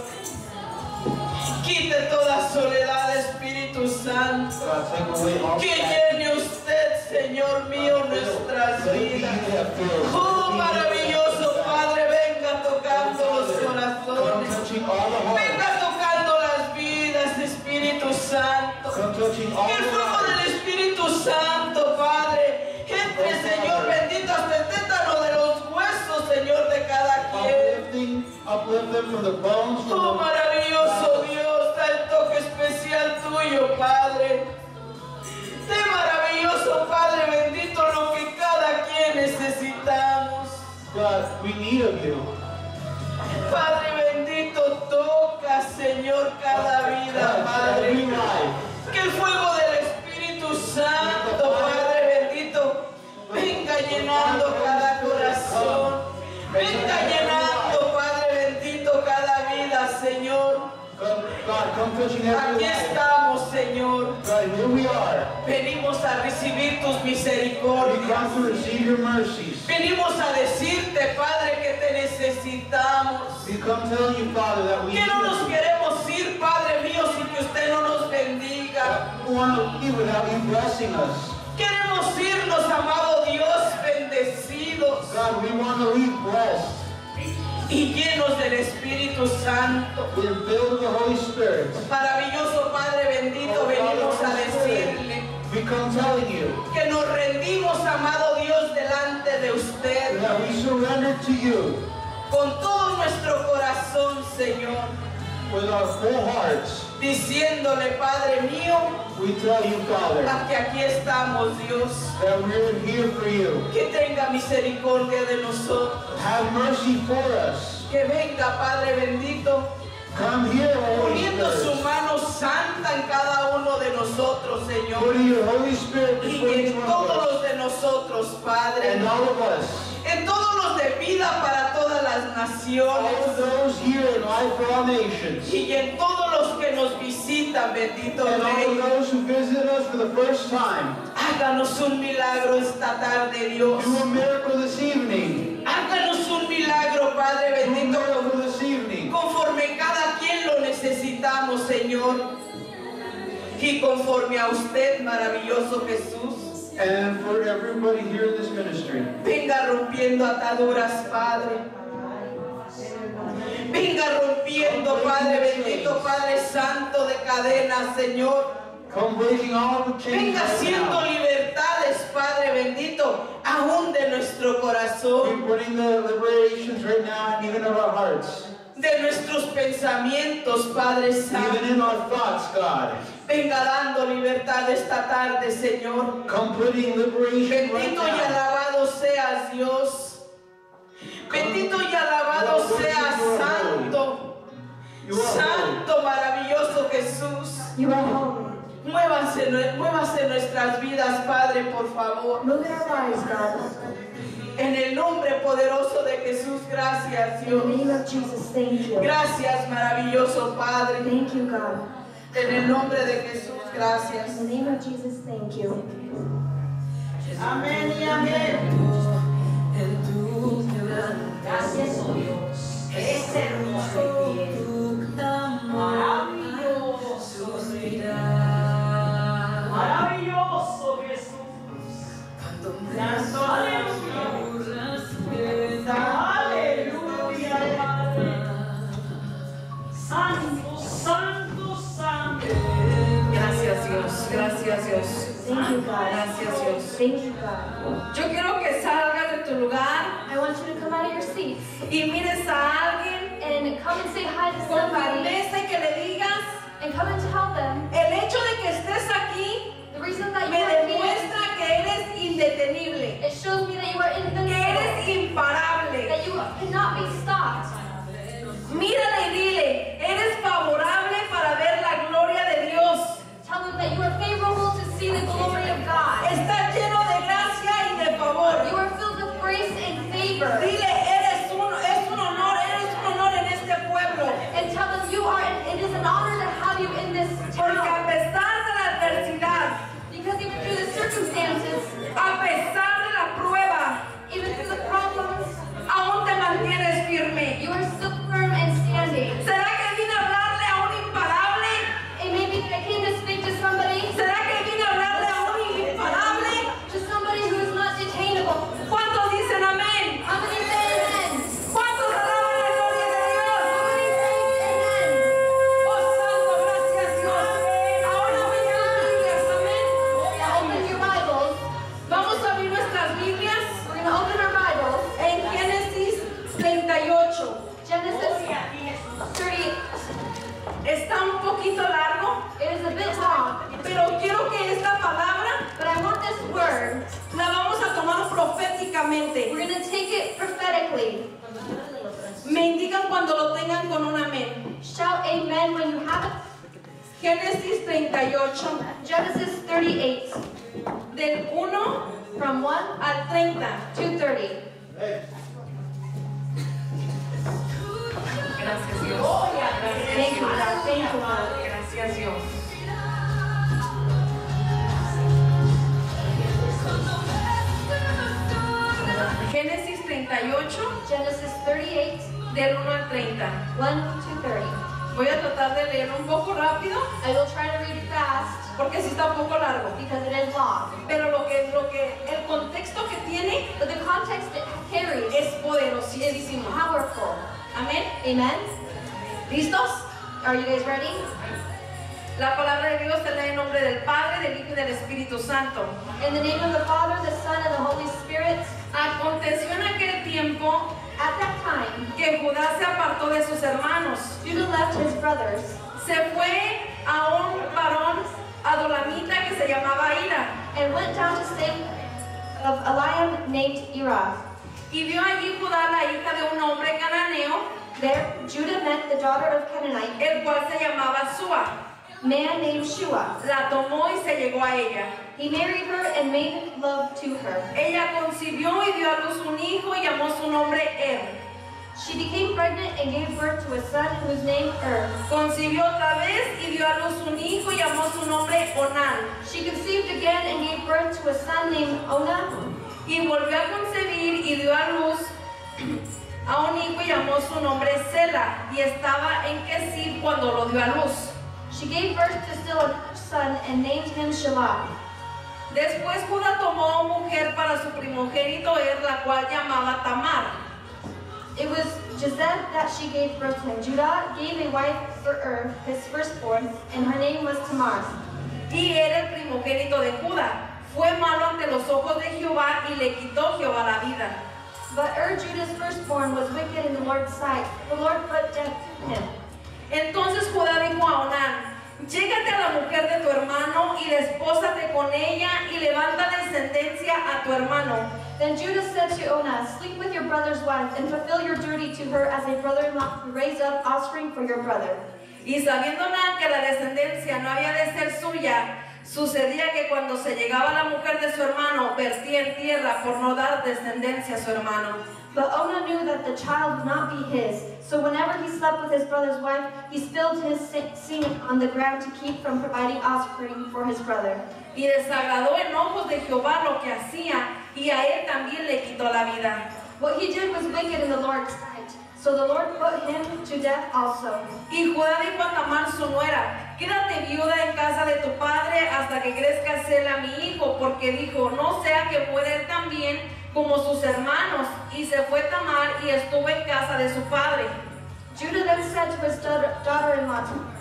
Quite toda soledad, Espíritu Santo. Que llene usted, Señor mío, nuestras vidas. Oh, maravilloso Padre, venga tocando los Uplift them from the bones, Oh, maravilloso Dios, da el toque especial tuyo, Padre. De maravilloso Padre bendito lo que cada quien necesitamos. God, we need of you. Padre bendito, toca, Señor, cada vida, Touch every Padre. life. Que el fuego del Espíritu Santo, Padre bendito, venga llenando cada corazón. Venga llenando, Padre bendito, cada vida, Señor. God, come touching every Aquí life. estamos, Señor. God, here we are. Venimos a recibir tus We misericordias. come to receive your mercies. Venimos a decirte, Padre, que te necesitamos. We come telling you, Father, that we Que need no nos you. queremos ir, Padre mío, sin que usted no nos bendiga. We want to leave without you blessing us. Queremos irnos, amado Dios, bendecidos God, we want to leave blessed. y llenos del Espíritu Santo. We're filled with the Holy Spirit. Maravilloso Padre bendito, venimos a decirle We come telling you que nos rendimos, amado Dios, delante de usted that we surrender to you con todo nuestro corazón, Señor, with our full hearts. diciéndole, Padre mío, We tell you, Father, que aquí estamos, Dios, that we're here for you. que tenga misericordia de nosotros, Have mercy for us. que venga, Padre bendito, Come here, Holy poniendo su Spirit. mano santa en cada uno de nosotros, Señor, Putting your Holy Spirit y before each en one todos of us. los de nosotros, Padre, And all of us. en todos los de vida para todas las All of naciones, those here in life for all nations. y en todos los que nos visitan, bendito And all of Rey. those who visit us for the first time. Háganos un milagro esta tarde, Dios. Do a miracle this evening. Háganos un milagro, Padre Do a bendito, miracle this evening. conforme cada quien lo necesitamos, Señor. Y conforme a usted, maravilloso Jesús, And for everybody here in this ministry. venga rompiendo ataduras, Padre. Venga rompiendo, Padre bendito, Padre santo, de cadenas, Señor. Come breaking all the chains Venga right haciendo now. libertades, Padre bendito, aún de nuestro corazón, We're putting the liberations right now, even of our hearts. de nuestros pensamientos, Padre santo. Even in our thoughts, God. Venga dando libertad esta tarde, Señor. Come putting liberation right Bendito y now. alabado seas, Dios. Bendito y alabado seas, Santo. You are holy. Santo, maravilloso Jesús. You are holy. Muévase nuestras vidas, Padre, por favor. Move in our lives, God. En el nombre poderoso de Jesús, gracias, In the Dios. name of Jesus, thank you. Gracias, maravilloso Padre. Thank you, God. En el nombre de Jesús, gracias. In the name of Jesus, thank you. Amén y amén. Gracias, oh Dios. Es hermoso y fiel. Maravilloso. Maravilloso Jesús. Santo, aleluya. Aleluya, Padre. Santo, santo, santo. Gracias, Dios. Gracias, Dios. Thank you, God. Gracias, Dios. Thank you, God. Yo quiero que salgas de tu lugar I want you to come out of your seats y mires a alguien and come and say hi to con somebody firmeza y que le digas, and come and tell them el hecho de que estés aquí the reason that you me are here. demuestra que eres indetenible, It shows me that you are que invincible, eres imparable. that you cannot be stopped. Mírale y dile, eres favorable para ver la gloria de Dios. Tell them that you are favorable to see the glory of God. Estás lleno de gracia y de favor. You are filled with grace and favor. Dile, es un honor en este pueblo. And tell them it is an honor to have you in this Porque town. a pesar de la adversidad, Because even through the circumstances, a pesar de la prueba, even through the problems, proféticamente. We're going to take it prophetically. Me indican cuando lo tengan con un amén. Shout amen when you have it. Génesis 38, Genesis 38, del 1 from 1 al 30. to 30. Gracias Dios. Thank you, God. Thank you, God. Gracias Dios. Génesis 38, Genesis 38, del 1 al 30. 1 to 30. Voy a tratar de leer un poco rápido, I will try to read fast porque sí está un poco largo. because it is long. Pero el contexto que tiene But the context it carries es is poderosísimo. powerful. Amén. Amen? ¿Listos? Are you guys ready? La palabra de Dios se lee en nombre del Padre, del Hijo y del Espíritu Santo. In the name of the Father, the Son, and the Holy Spirit, Aconteció en aquel tiempo at that time, que Judá se apartó de sus hermanos. Judah left his brothers Se fue a un varón adolamita que se llamaba Ira. and went down to stay of Eliam named Erah. Y vio allí Judá la hija de un hombre cananeo, There, Judah met the daughter of Canaanite, el cual se llamaba Sua. man named Shua. La tomó y se llegó a ella. He married her and made love to her. Ella concibió y dio a luz un hijo y llamó su nombre She became pregnant and gave birth to a son whose name Concibió otra vez y dio a luz un hijo y llamó su nombre Onán. She conceived again and gave birth to a son named Onah. Y volvió a concebir y dio a luz a un hijo y llamó su nombre Sela. Y estaba en Kesib cuando lo dio a luz. She gave birth to still a son and named him Shelah. Después Judá tomó mujer para su primogénito la cual llamaba Tamar. It was Jezeb that she gave birth to him. Judah gave a wife for his firstborn, and her name was Tamar. Y era el primogénito de Judá. Fue malo ante los ojos de Jehová y le quitó Jehová la vida. But Judah's firstborn, was wicked in the Lord's sight. The Lord put death to him. Entonces Judá dijo a Onán: llégate a la mujer de tu hermano y despósate con ella y levanta descendencia a tu hermano. Then Judah said to Onah, sleep with your brother's wife and fulfill your duty to her as a brother-in-law to raise up offspring for your brother. Y sabiendo Onán que la descendencia no había de ser suya, sucedía que cuando se llegaba la mujer de su hermano, vertía en tierra por no dar descendencia a su hermano. But Onah knew that the child would not be his. So whenever he slept with his brother's wife, he spilled his semen on the ground to keep from providing offspring for his brother. Y desagradó en ojos de Jehová lo que hacía, y a él también le quitó la vida. What he did was wicked in the Lord's sight. So the Lord put him to death also. Y Judá dijo a Tamar su nuera: quédate viuda en casa de tu padre hasta que crezca Sela mi hijo, porque dijo: no sea que muera él también como sus hermanos. Y se fue Tamar y estuvo en casa de su padre. Judah then said to his daughter-in-law,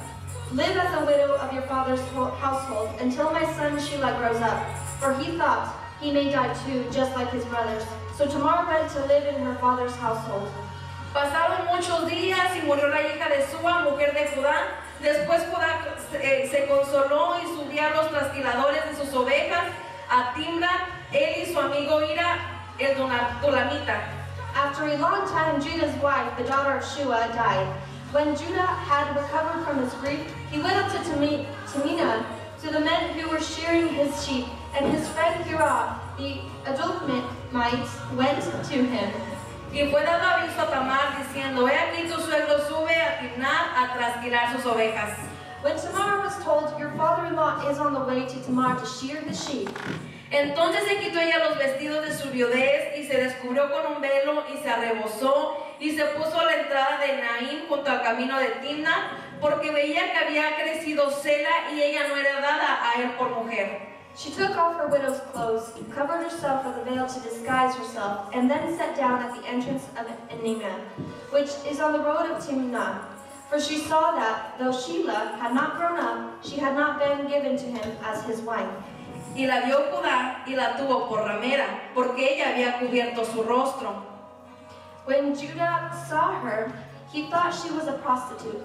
live as a widow of your father's household until my son Shelah grows up. For he thought, he may die too, just like his brothers. So Tamar went to live in her father's household. Pasaron muchos días y murió la hija de Sua, mujer de Judá. Después Judá se consoló y subía a los trasquiladores de sus ovejas, a Timna, él y su amigo Ira, el Dulamita. After a long time, Judah's wife, the daughter of Shua, died. When Judah had recovered from his grief, he went up to Timnah, to the men who were shearing his sheep, and his friend Hirah, the Adullamite, went to him. Y fue dado aviso a Tamar diciendo: he aquí tu suegro sube a Timnah a trasquilar sus ovejas. When Tamar was told, your father-in-law is on the way to Tamar to shear his sheep, Entonces se quitó ella los vestidos de su viudez y se descubrió con un velo y se arrebozó y se puso a la entrada de Naín junto al camino de Timna, porque veía que había crecido Sela y ella no era dada a él por mujer. she took off her widow's clothes, covered herself with a veil to disguise herself, and then sat down at the entrance of Enimah, which is on the road of Timnah. For she saw that, though Shelah had not grown up, she had not been given to him as his wife. Y la vio Judá y la tuvo por ramera, porque ella había cubierto su rostro. When Judah saw her, He thought she was a prostitute,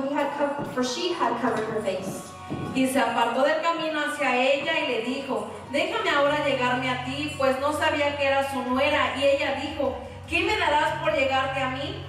for she had covered her face. Y se apartó del camino hacia ella y le dijo, déjame ahora llegarme a ti, pues no sabía que era su nuera. Y ella dijo, ¿qué me darás por llegarte a mí?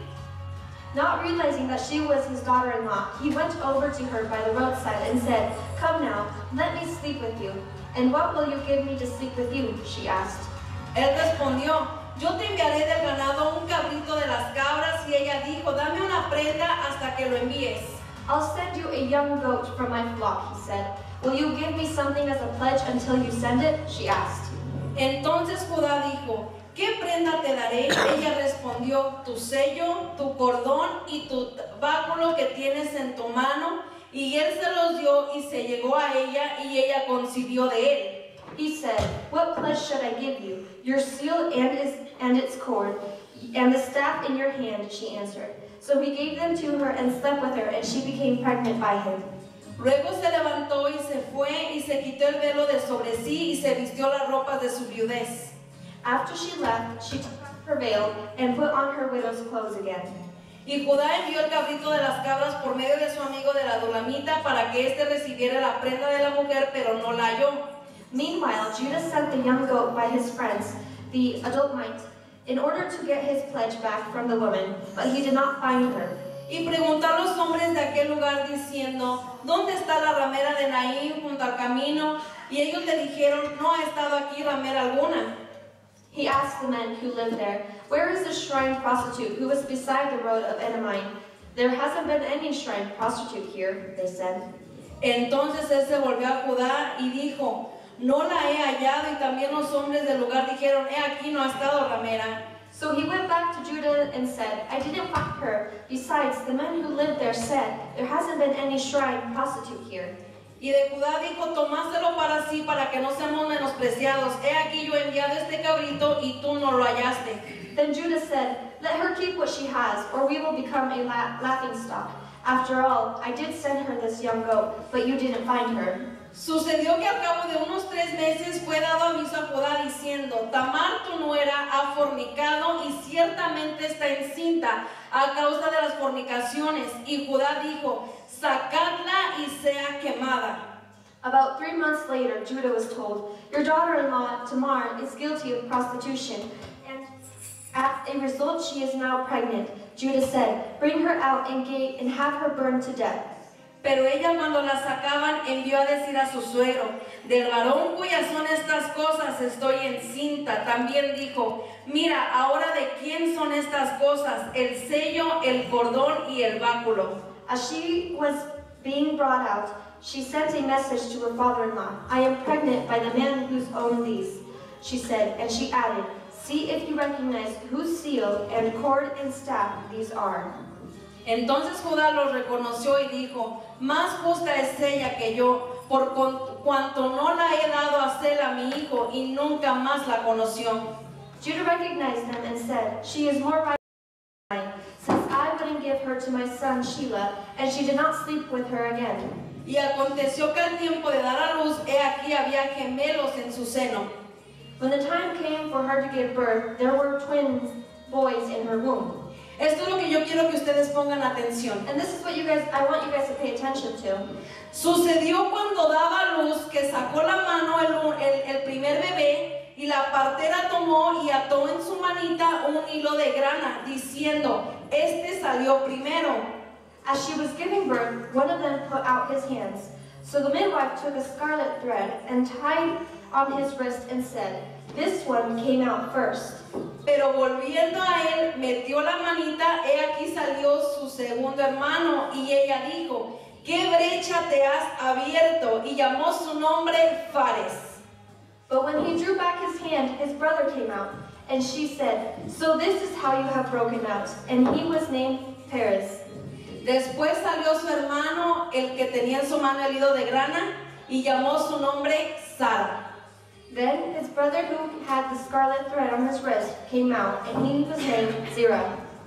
Not realizing that she was his daughter-in-law, he went over to her by the roadside and said, "Come now, let me sleep with you." "And what will you give me to sleep with you?" she asked. Él respondió, yo te enviaré del ganado un cabrito de las cabras. Y ella dijo, dame una prenda hasta que lo envíes. "I'll send you a young goat from my flock," he said. "Will you give me something as a pledge until you send it?" she asked. Entonces Judá dijo, ¿qué prenda te daré? Ella respondió, tu sello, tu cordón y tu báculo que tienes en tu mano. Y él se los dio y se llegó a ella y ella concibió de él. He said, "What pledge should I give you? Your seal and its cord, and the staff in your hand," she answered. So he gave them to her and slept with her, and she became pregnant by him. Luego se levantó y se fue y se quitó el velo de sobre sí y se vistió las ropas de su viudez. After she left, she took off her veil and put on her widow's clothes again. Y Judá envió el cabrito de las cabras por medio de su amigo de la Dulamita para que éste recibiera la prenda de la mujer, pero no la halló. Meanwhile, Judah sent the young goat by his friends, the Adullamite, in order to get his pledge back from the woman, but he did not find her. Y preguntó a los hombres de aquel lugar diciendo, ¿dónde está la ramera de Naín junto al camino? Y ellos le dijeron, no ha estado aquí ramera alguna. He asked the men who lived there, "Where is the shrine prostitute who was beside the road of Enamine?" "There hasn't been any shrine prostitute here," they said. Entonces él se volvió a Judá y dijo, no la he hallado. Y también los hombres del lugar dijeron, he aquí no ha estado ramera. So he went back to Judah and said, "I didn't find her. Besides, the men who lived there said, there hasn't been any shrine prostitute here." Y de Judá dijo, tomáselo para sí, para que no seamos menospreciados. He aquí yo he enviado este cabrito y tú no lo hallaste. Then Judah said, "Let her keep what she has, or we will become a laughing stock. After all, I did send her this young goat, but you didn't find her." Sucedió que al cabo de unos 3 meses fue dado aviso a Judá diciendo, Tamar tu nuera ha fornicado y ciertamente está encinta a causa de las fornicaciones. Y Judá dijo, sacadla y sea quemada. About 3 months later, Judah was told, "Your daughter-in-law, Tamar, is guilty of prostitution, and as a result she is now pregnant." Judah said, "Bring her out and have her burned to death." Pero ella cuando la sacaban envió a decir a su suegro, del varón cuyas son estas cosas estoy encinta. También dijo, mira, ahora de quién son estas cosas, el sello, el cordón y el báculo. As she was being brought out, she sent a message to her father-in-law, "I am pregnant by the man whose own these," she said, and she added, "See if you recognize whose seal and cord and staff these are." Entonces Judá los reconoció y dijo, más justa es ella que yo, por cuanto no la he dado a Sela a mi hijo y nunca más la conoció. Judah recognized them and said, "She is more righteous than I, since I wouldn't give her to my son Shelah, and she did not sleep with her again." Y aconteció que al tiempo de dar a luz, he aquí había gemelos en su seno. When the time came for her to give birth, there were twin boys in her womb. Esto es lo que yo quiero que ustedes pongan atención. And this is what I want you guys to pay attention to. Sucedió cuando daba luz que sacó la mano el primer bebé y la partera tomó y ató en su manita un hilo de grana, diciendo, este salió primero. As she was giving birth, one of them put out his hands. So the midwife took a scarlet thread and tied on his wrist and said, "This one came out first." Pero volviendo a él, metió la manita, he aquí salió su segundo hermano, y ella dijo, ¿qué brecha te has abierto? Y llamó su nombre Fares. But when he drew back his hand, his brother came out, and she said, "So this is how you have broken out." And he was named Perez. Después salió su hermano, el que tenía en su mano el hilo de grana, y llamó su nombre Sara. Then his brother who had the scarlet thread on his wrist came out, and he was named Zerah.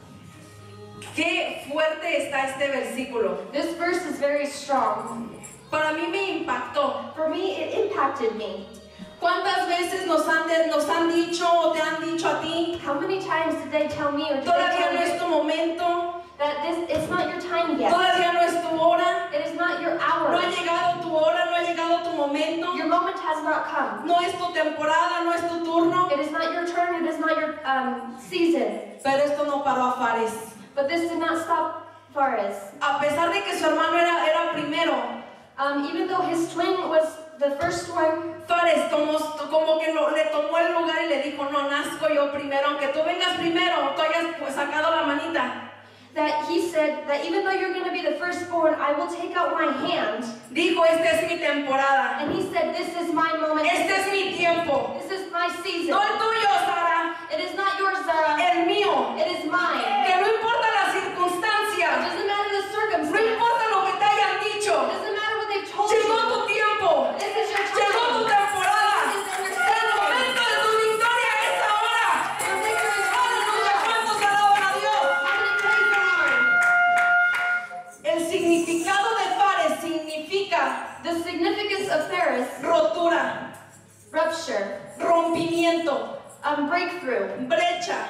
Qué fuerte está este versículo. This verse is very strong. Para mí me impactó. For me, it impacted me. ¿Cuántas veces nos han dicho o te han dicho a ti? How many times did they tell me or did they Todavía tell no es you? tu momento. that it's not your time yet. Todavía no es tu hora. It is not your No ha hour. llegado tu hora, no ha llegado tu momento. Your moment has not come. No es tu temporada, no es tu turno. It is not your turn. It is not your season. Pero esto no paró a Fares. But this did not stop Fares. A pesar de que su hermano era primero, Even though his twin was the first one, Fares como que le tomó el lugar y le dijo, no, nazco yo primero, aunque tú vengas primero, tú hayas pues, sacado la manita. that he said that even though you're going to be the firstborn, I will take out my hand. Dijo, esta es mi temporada. And he said, this is my moment. Este es mi tiempo. This is my season. No el tuyo, Sara. It is not yours, Sarah. El mío. It is mine. Que no importa la It circunstancia. doesn't matter the No circumstance. importa lo que te hayan dicho. It doesn't matter what they've told Llegó you. tu tiempo. This is your Llegó tu time. temporada. This is your El momento de tu victoria es ahora. Your victory is Aleluya. coming. ¿Cuántos alaban a Dios? How many praise the Lord? El significado de Fares significa The significance of Fares, rotura, rupture, rompimiento, breakthrough, brecha.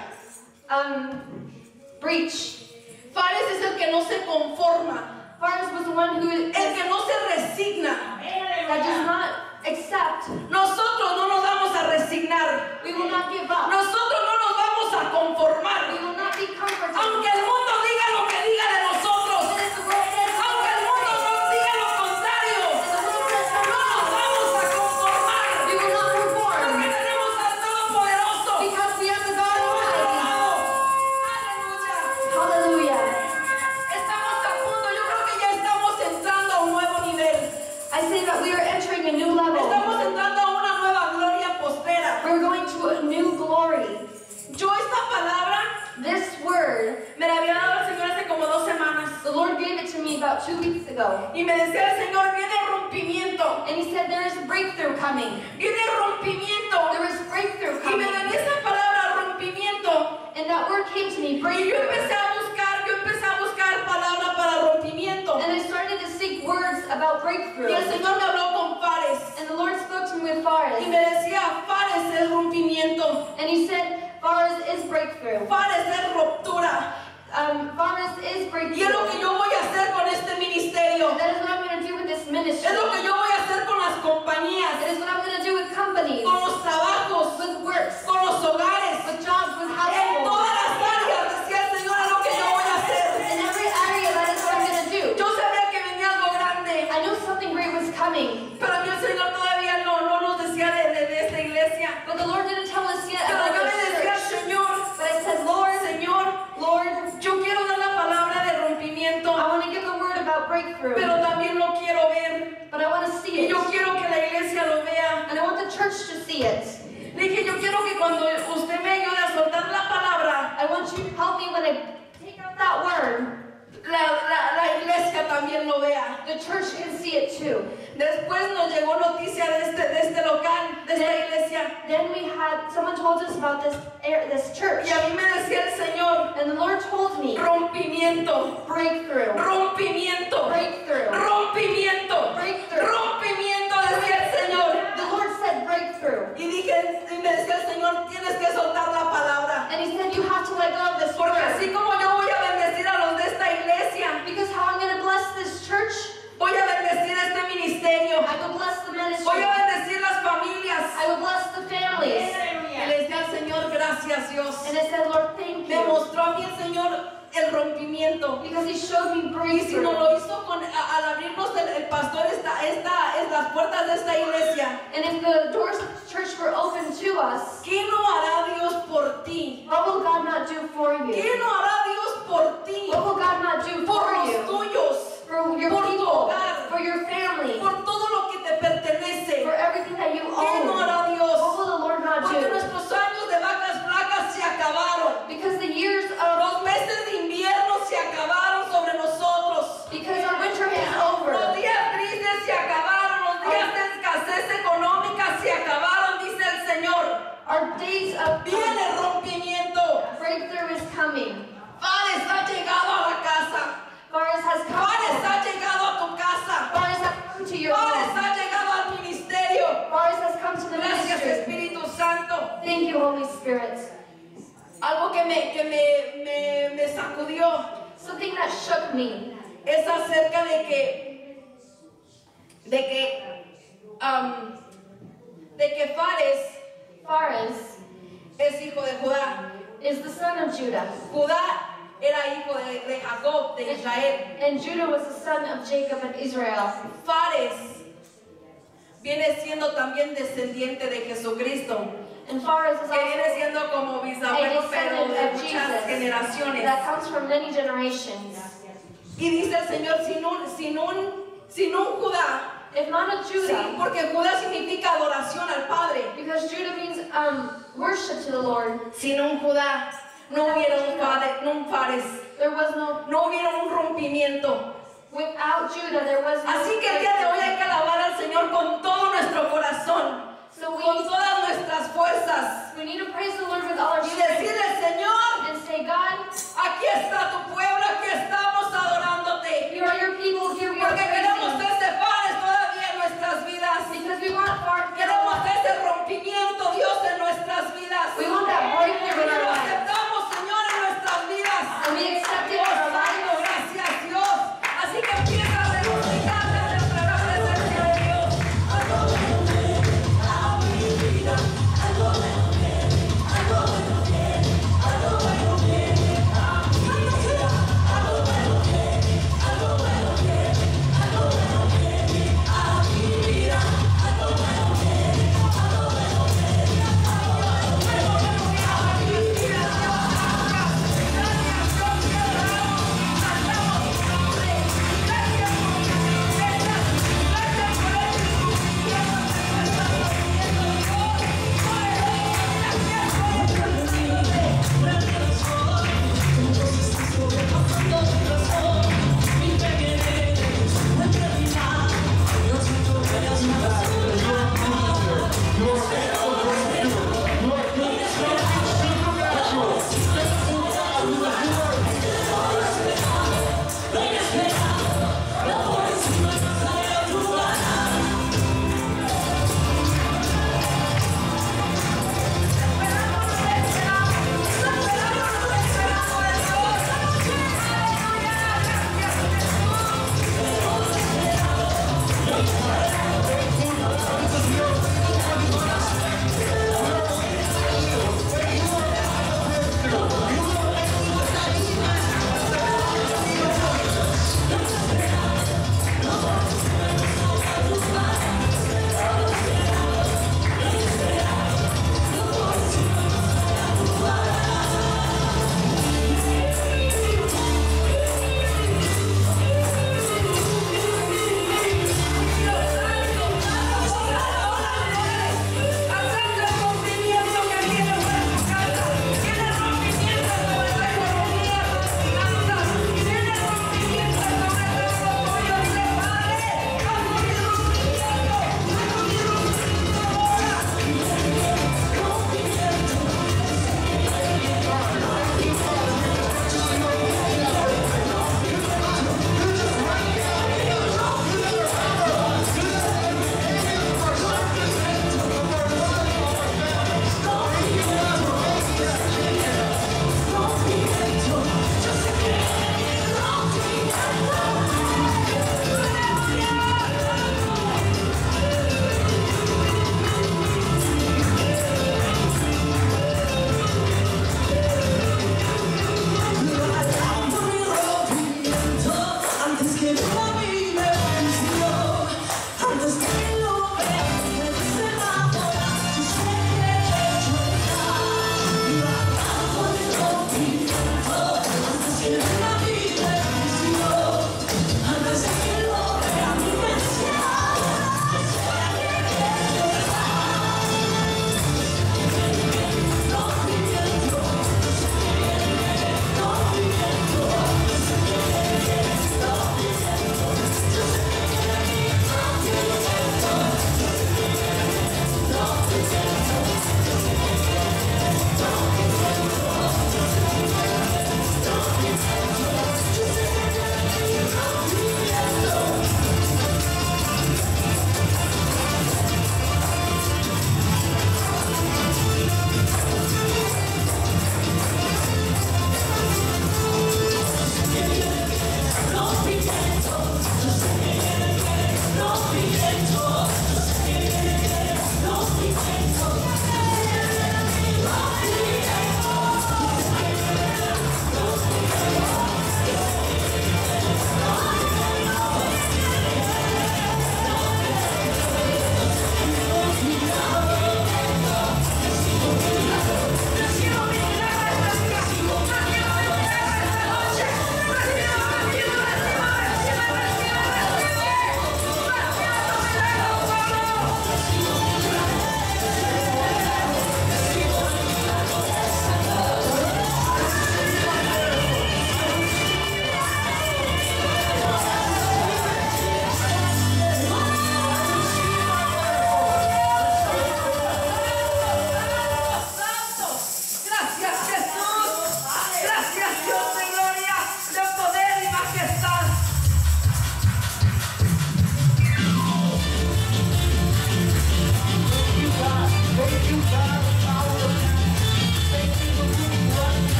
breach. Fares es el que no se conforma, Fares was the one who el que no se resigna. that does not accept. Nosotros no nos vamos a resignar. We will not give up. Nosotros no nos vamos a conformar. We will not be comforted. Aunque el mundo diga lo que diga de nosotros, It is the word that is aunque el mundo nos diga lo contrario, no nos vamos a conformar. we will not conform. Porque tenemos al Todopoderoso. Because we have the God Almighty. Aleluya. Hallelujah. Estamos a punto, yo creo que ya estamos entrando a un nuevo nivel. I say that we are entering a new level. Estamos entrando a una nueva gloria postera. We're going to a new glory. Yo esta palabra This word, me la había dado el Señor hace como 2 semanas. the Lord gave it to me about 2 weeks ago. Y me decía el Señor, viene rompimiento. And he said there is breakthrough coming. Viene rompimiento. There is breakthrough Y me coming. venía esa palabra rompimiento. And that word came to Y me, yo breakthrough. empecé a buscar palabra para rompimiento. And I started to seek words about breakthrough. Y el Señor me habló con Fares. And the Lord spoke to me with Y Fares. me decía, Fares es rompimiento. And he said, Fares is breakthrough. Fares es ruptura. Fares is Y es breakthrough. lo que yo voy a hacer con este ministerio. And that is what I'm going to do with this ministry. Es lo que yo voy a hacer con las compañías, That is what I'm going to do with companies, con los trabajos, with works, con los hogares. with jobs, with En households. todas las áreas, decía el Señor, es lo que yo voy a hacer. In every area, that is what I'm going to do. Yo sabía que venía algo grande, I knew something great was coming. pero a mí el Señor todavía no nos decía de esta iglesia. But the Lord didn't tell us yet Pero about yo le this decía al church. Señor, But I said, Lord, Señor, yo quiero dar la palabra de rompimiento, I want to give the word about breakthrough. pero también lo quiero ver. But I want to see Y it. yo quiero que la iglesia lo vea. And I want the church to see it. Le dije, yo quiero que cuando usted me ayude a soltar la palabra, I want you to help me when I take out that word. la iglesia también lo vea. The church can see it too. Después nos llegó noticia de este local, de esta iglesia. Then we had, someone told us about this church. Y a mí me decía el Señor, And the Lord told me, rompimiento, breakthrough, rompimiento, breakthrough, rompimiento, breakthrough. rompimiento, decía el Señor. The Lord said breakthrough. Y me decía el Señor, tienes que soltar la palabra. And he said, you have to let go of this Porque word. así como yo voy a bendecir a los de esta iglesia, Because how I'm going to bless this church, voy a bendecir este ministerio, I will bless the ministry. voy a bendecir las familias. I will bless the families. Y le decía al Señor, gracias Dios. And I said, Lord, thank Me you. mostró a mí el Señor el rompimiento. Because he showed me Y si nos breakthrough. lo hizo al abrirnos el pastor las puertas de esta iglesia, And if the doors of the church were open to us, ¿qué no hará Dios por ti? what will God not do for you? ¿Qué no hará Dios por ti? What will God not do Por for los you? tuyos, For your por tu people, hogar, for your family, por todo lo que te pertenece. for everything that you ¿Qué no own. hará What Dios? will the Lord not Porque do? nuestros años de vacas flacas se acabaron. Because the years of, Los meses de invierno se acabaron sobre nosotros. because our winter is Los over. días tristes se acabaron, los días de escasez económica se acabaron, dice el Señor. Our days of Viene rompimiento. breakthrough is coming. Fares ha llegado a la casa. Fares has come. Fares ha llegado a tu casa. Fares has come to your Fares home. ha llegado al ministerio. Fares has come to the Gracias ministry. Espíritu Santo. Thank you, Holy Spirit. Algo que me sacudió. something that shook me. Es acerca de que Phares es hijo de Judá. is the son of Judah, Judá era hijo de Jacob, de Israel. and Judah was the son of Jacob and Israel. Fares viene siendo también descendiente de Jesucristo, And Phares is que viene also siendo como a bisabuelo, pero descendant de of muchas Jesus generaciones. that comes from many generations. Y dice el Señor, sin un Judá, If not a sí, Judah, porque Judá significa adoración al Padre. because Judah means worship to the Lord, Sin un Judá, no hubiera un Fares, there was no, no hubiera un rompimiento. without Judah, there was no. Así que el día de hoy hay que alabar al Señor con todo nuestro corazón, So con todas nuestras fuerzas, we need to praise the Lord with all our y strength decirle, Señor, and say, God, aquí está tu pueblo, aquí estamos adorándote. here are your people, here we are Porque queremos praising. ese Fares todavía en nuestras vidas. Because we want far Queremos ese rompimiento, Dios, en nuestras vidas. We want that breakthrough in Y our lo lives. aceptamos, Señor, en nuestras vidas. And we accept it in Oh, our Santo, lives. gracias, Dios. Así que empieza a regocijarte ante la presencia de Dios. Algo de lo que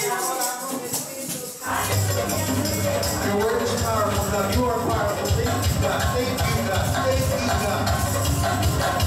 Your word is powerful, God. You are powerful. Thank you, God. Thank you, God. Thank you, God.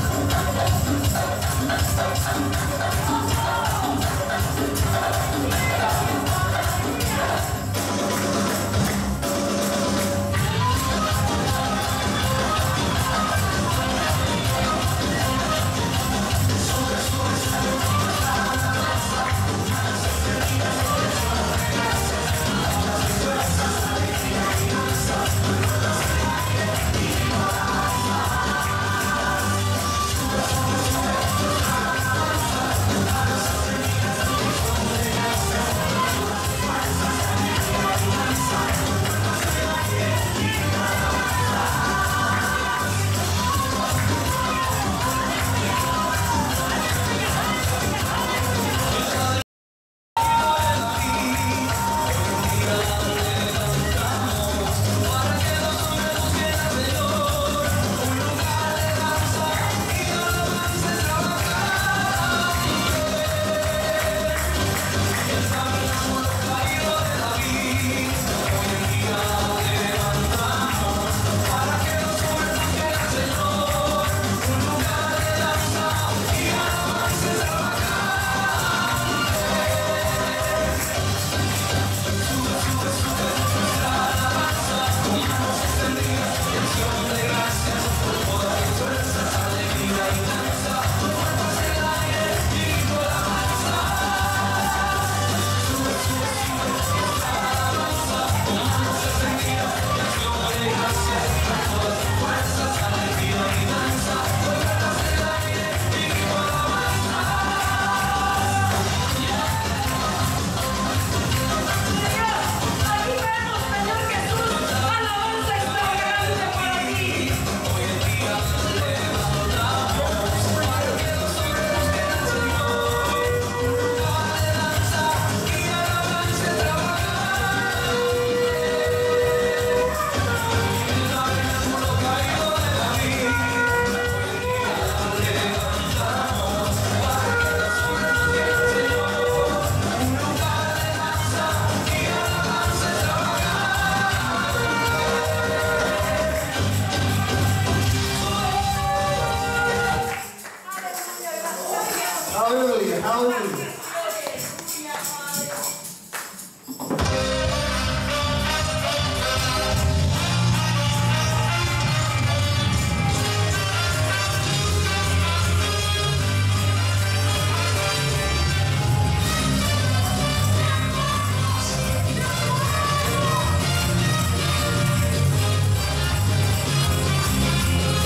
Hallelujah. Hallelujah.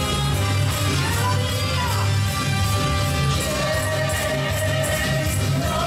Yeah.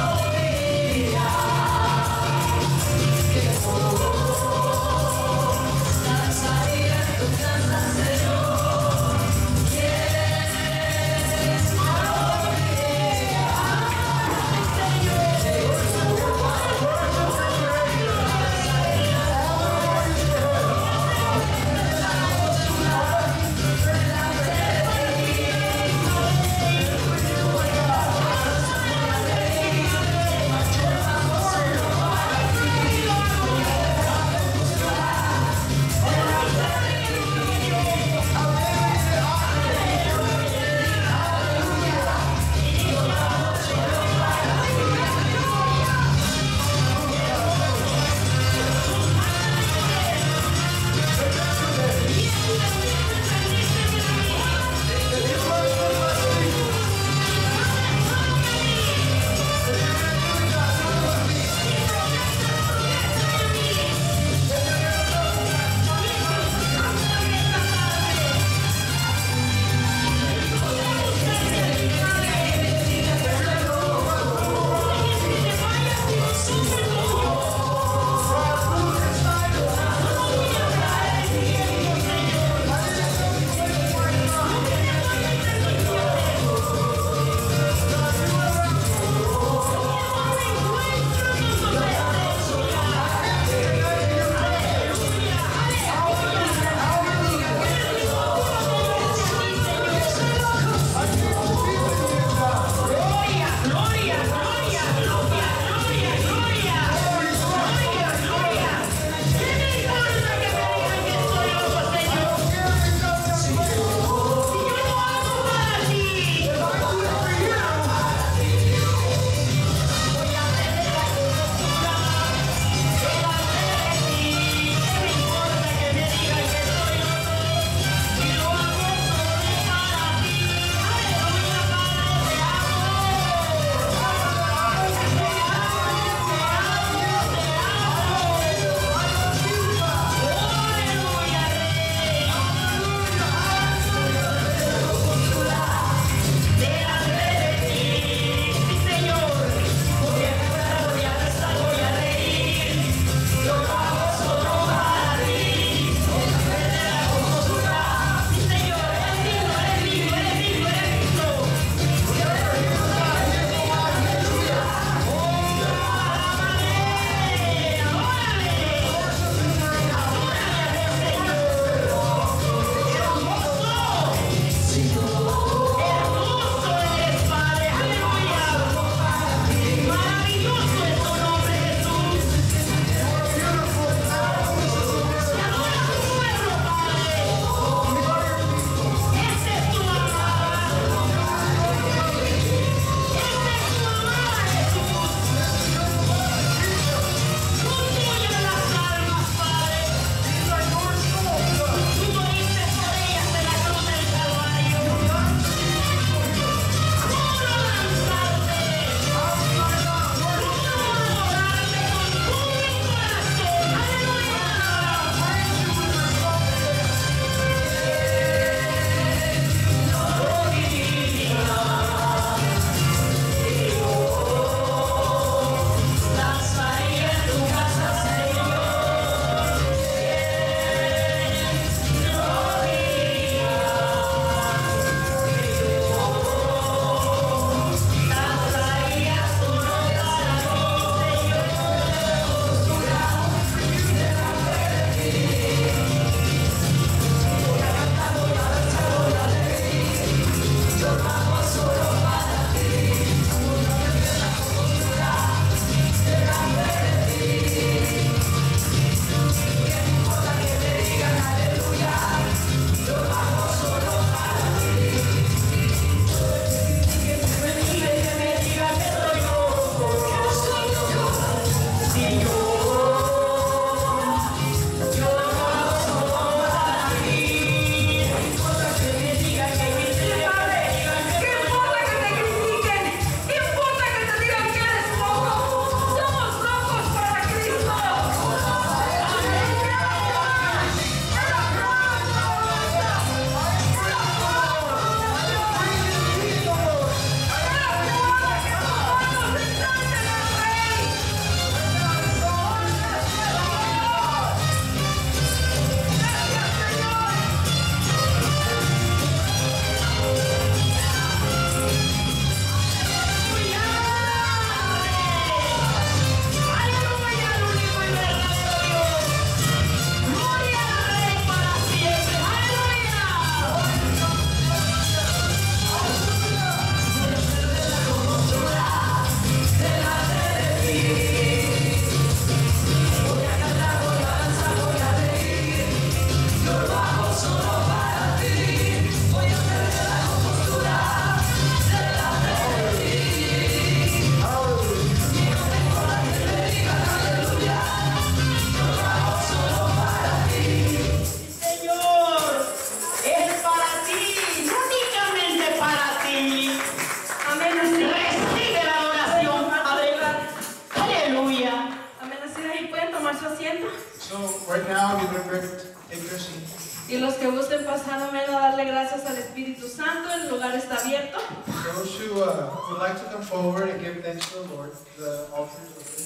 que gusten pasar amén a darle gracias al Espíritu Santo, el lugar está abierto. Those who would like to come forward and give thanks to the Lord, the altar is open.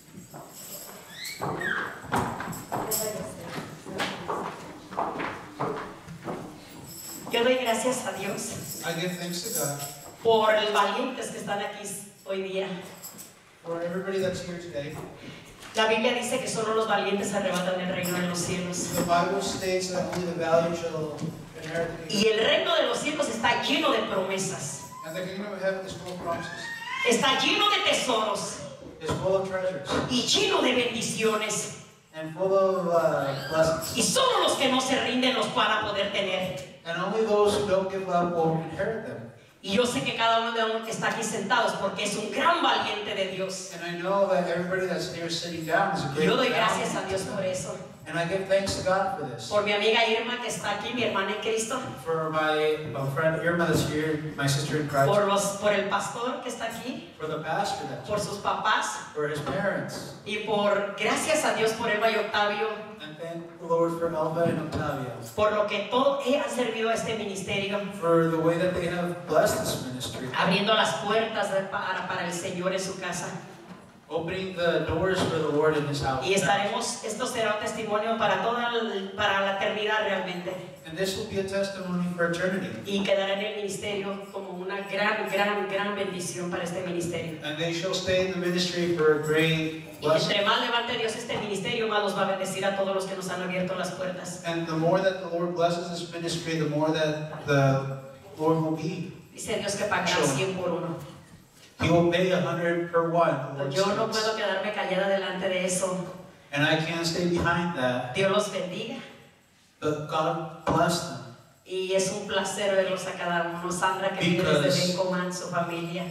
Yo doy gracias a Dios I give thanks to God por los valientes que están aquí hoy día. for everybody that's here today. La Biblia dice que solo los valientes arrebatan el reino de los cielos. The Bible states that only the valiant shall inherit the Y kingdom. el reino de los cielos está lleno de promesas, And the kingdom of heaven is full of promises. está lleno de tesoros It's full of treasures y lleno de bendiciones. and full of blessings. Y solo los que no se rinden los van a poder tener. And only those who don't give up will inherit them. Y yo sé que cada uno de los que está aquí sentados porque es un gran valiente de Dios. And I know that everybody that's here sitting down is a Y great yo doy valiant. gracias a Dios por eso. And I give thanks to God for this. Por mi amiga Irma que está aquí, mi hermana en Cristo. For my friend Irma that's here, my sister in Christ. Por el pastor que está aquí. For the pastor that's Por sus papás. for his parents. Y por gracias a Dios por Elba y Octavio. And thank the Lord for Elva and Octavia. Por lo que todo han servido a este ministerio. For the way that they have blessed this ministry. Abriendo las puertas para el Señor en su casa. Opening the doors for the Lord in his house. Y estaremos, esto será un testimonio para para la eternidad realmente. And this will be a testimony for eternity. Y quedará en el ministerio como una gran bendición para este ministerio. And they shall stay in the ministry for a great Y blessing. entre más levante Dios este ministerio, más los va a bendecir a todos los que nos han abierto las puertas. And the more that the Lord blesses this ministry, the more that the Lord will be. Dice Dios que pagará 100 por uno. He will pay 100 per one. the Lord Yo no says. puedo quedarme callada delante de eso. And I can't stay behind that. Dios los bendiga. But God bless them. Y es un placer verlos a cada uno. Sandra que viene desde Bencomán, su familia.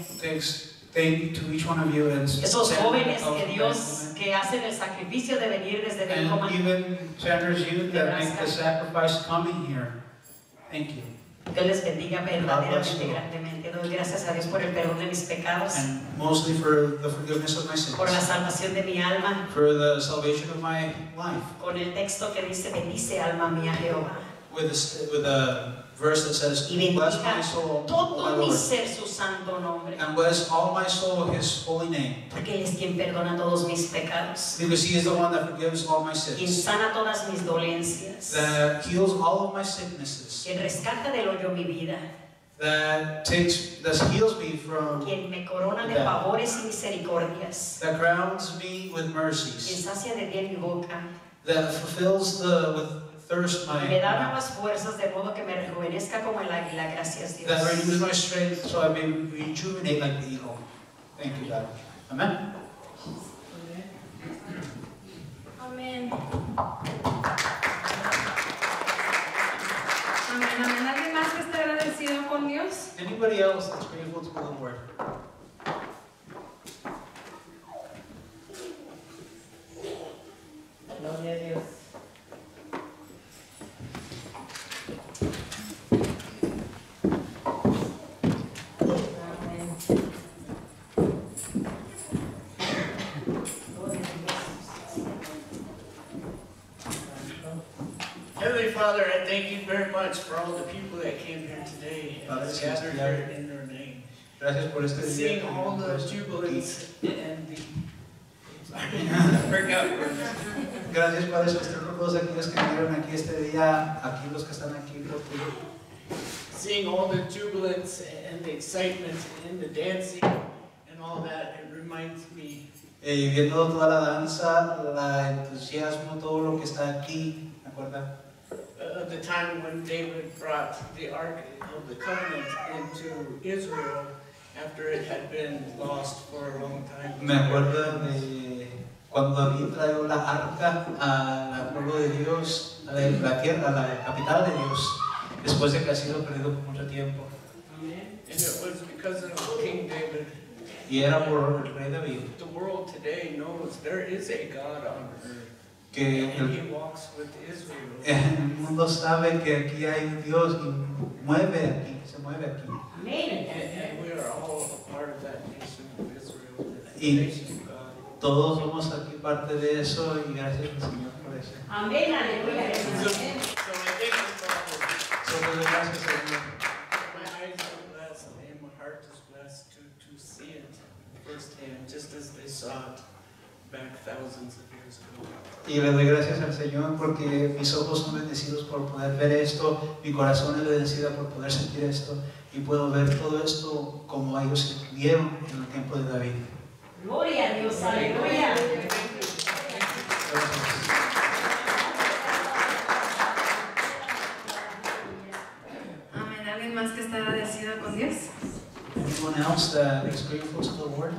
Thank you to each one of you. And Esos Sandra jóvenes of que Dios Bencomán. que hacen el sacrificio de venir desde And Bencomán. even Sandra's youth that make the sacrifice coming here. Thank you. Dios les bendiga verdaderamente grandemente. Doy gracias a Dios por el perdón de mis pecados, And mostly for the forgiveness of my sins. por la salvación de mi alma, For the salvation of my life. con el texto que dice, bendice alma mía Jehová. With a verse that says, Y bless bendiga my soul, todo my mi Lord. ser su santo nombre, And bless all my soul his holy name. porque Él es quien perdona todos mis pecados, Because he is the one that forgives all my quien sins. sana todas mis dolencias, That heals all of my sicknesses. quien rescata del hoyo mi vida, That heals me from, quien me corona de favores y misericordias, that crowns me with quien mercies. sacia de bien mi boca, That fulfills with thirst my me da mouth. nuevas fuerzas de modo que me rejuvenezca como el águila. Gracias Dios. That renews my strength so I may rejuvenate like the eagle. Thank you, God. Amen. Amén. Amén. ¿Alguien más que esté agradecido con Dios? Anybody else that's grateful to the Lord? Gloria a Dios. Heavenly Father, I thank you very much for all the people that came here today and Padre gathered Celestial. here in your name. Gracias por este día. Seeing all the jubilance and the forgot words. Gracias Padre Celestial por todos aquellos que vinieron aquí este día, aquí los que están aquí por ti. Seeing all the jubilance and the excitement and the dancing and all that, it reminds me Viendo toda la danza, el entusiasmo, todo lo que está aquí, ¿me acuerdas? of the time when David brought the Ark of the Covenant into Israel after it had been lost for a long time. Me acuerdo de cuando David trajo la arca al pueblo de Dios, a la tierra, a la capital de Dios, después de que ha sido perdido por mucho tiempo. And it was because of King David. Y era por el rey David. The world today knows there is a God on earth. Que And he walks with Israel. el mundo sabe que aquí hay un Dios y mueve aquí, se mueve aquí. Amén. And we are all a part of that nation of Israel, the Y nation of God. todos somos aquí parte de eso y gracias al Señor por eso. Amén, aleluya. So I thank you for doy gracias, Señor. My eyes are blessed and my heart is blessed to see it firsthand, just as they saw it back thousands of years ago. Y le doy gracias al Señor porque mis ojos son bendecidos por poder ver esto, mi corazón es bendecido por poder sentir esto y puedo ver todo esto como ellos vieron en el tiempo de David. Gloria a Dios, aleluya. Amén. ¿Alguien más que está agradecido con Dios? Anyone else that is grateful to the Lord?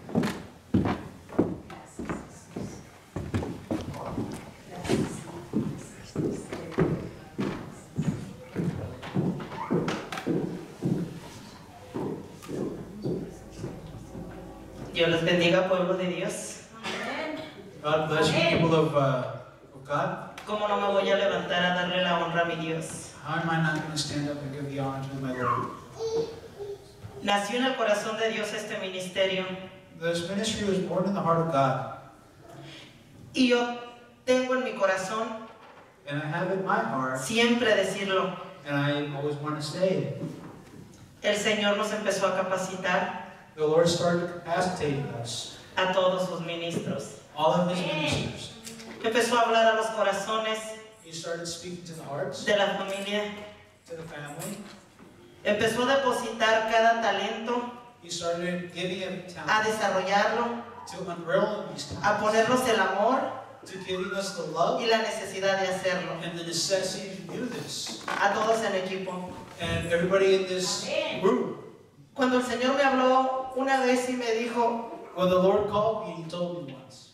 Dios les bendiga, pueblo de Dios. God bless you, people of God. ¿Cómo no me voy a levantar a darle la honra a mi Dios? How am I not going to stand up and give the honor to my Lord? Nació en el corazón de Dios este ministerio This ministry was born in the heart of God, y yo tengo en mi corazón and I have in my heart, siempre decirlo. and I always want to say it. El Señor nos empezó a capacitar The Lord started capacitating us, a todos sus ministros. all of His ministers. Empezó a hablar a los corazones He started speaking to the hearts, de la familia. to the family. Empezó a depositar cada talento, He started giving him a talent, desarrollarlo, to unravel these a talents, ponernos el amor to giving us the love y la necesidad de hacerlo. and the necessity to do this. A todos en equipo. And everybody in this group, Cuando el Señor me habló una vez y me dijo, when the Lord called me, He told me once,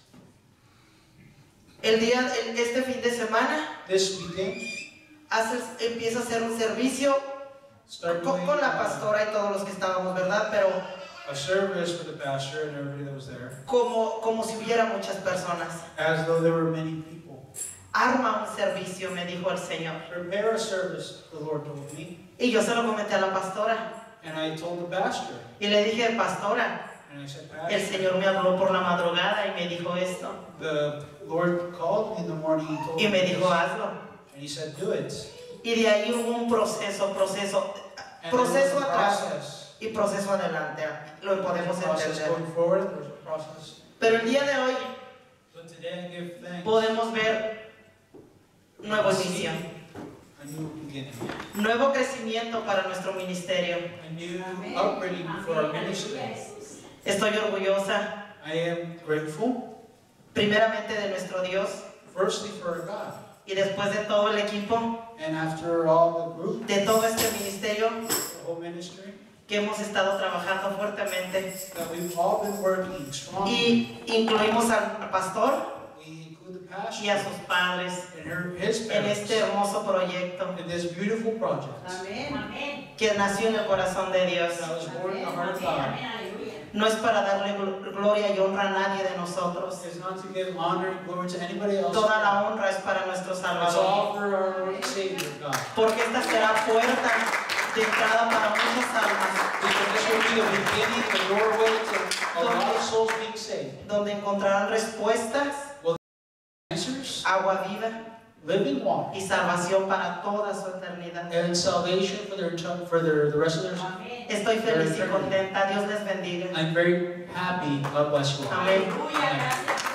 este fin de semana this weekend, empieza a hacer un servicio start doing con la pastora y todos los que estábamos, ¿verdad? Pero a service for the pastor and everybody that was there, como si hubiera muchas personas. as though there were many people. Arma un servicio, me dijo el Señor. Prepare a service, the Lord told me, Y yo se lo comenté a la pastora. and I told the pastor, Y le dije, pastora, and I said, el Pastor, Señor me habló por la madrugada y me dijo esto. the Lord called me in the morning and told Y me me dijo, this, hazlo. and He said, do it. Y de ahí hubo un proceso And there was proceso a atrás process. y proceso adelante. Lo podemos There's a process entender. going forward, there's a process. Pero el día de hoy But today I give thanks. podemos ver nuevo inicio, A new beginning, nuevo crecimiento para nuestro ministerio. a new upbringing for our ministry. Estoy orgullosa, I am grateful, primeramente de nuestro Dios firstly for God, y después de todo el equipo, and after all the group, de todo este ministerio the whole ministry, que hemos estado trabajando fuertemente. that we've all been working strongly. Y incluimos al pastor We include the y a pastor sus padres and his en parents este hermoso proyecto in this beautiful project que nació en el corazón de Dios. that was born in the heart of God. No es para darle gloria y honra a nadie de nosotros. It's not to give honor and glory to anybody else. Toda la honra es para nuestro It's Salvador. all for our Lord and Savior, God. Porque esta será puerta de entrada para muchas almas, Because this will be the beginning, the doorway to a lot of souls being saved. donde encontrarán respuestas, Answers, agua viva living water, y salvación para toda su eternidad. and salvation for the rest of their lives. Estoy feliz y contenta. Dios les bendiga. I'm very happy. God bless you all. Amén. Amen.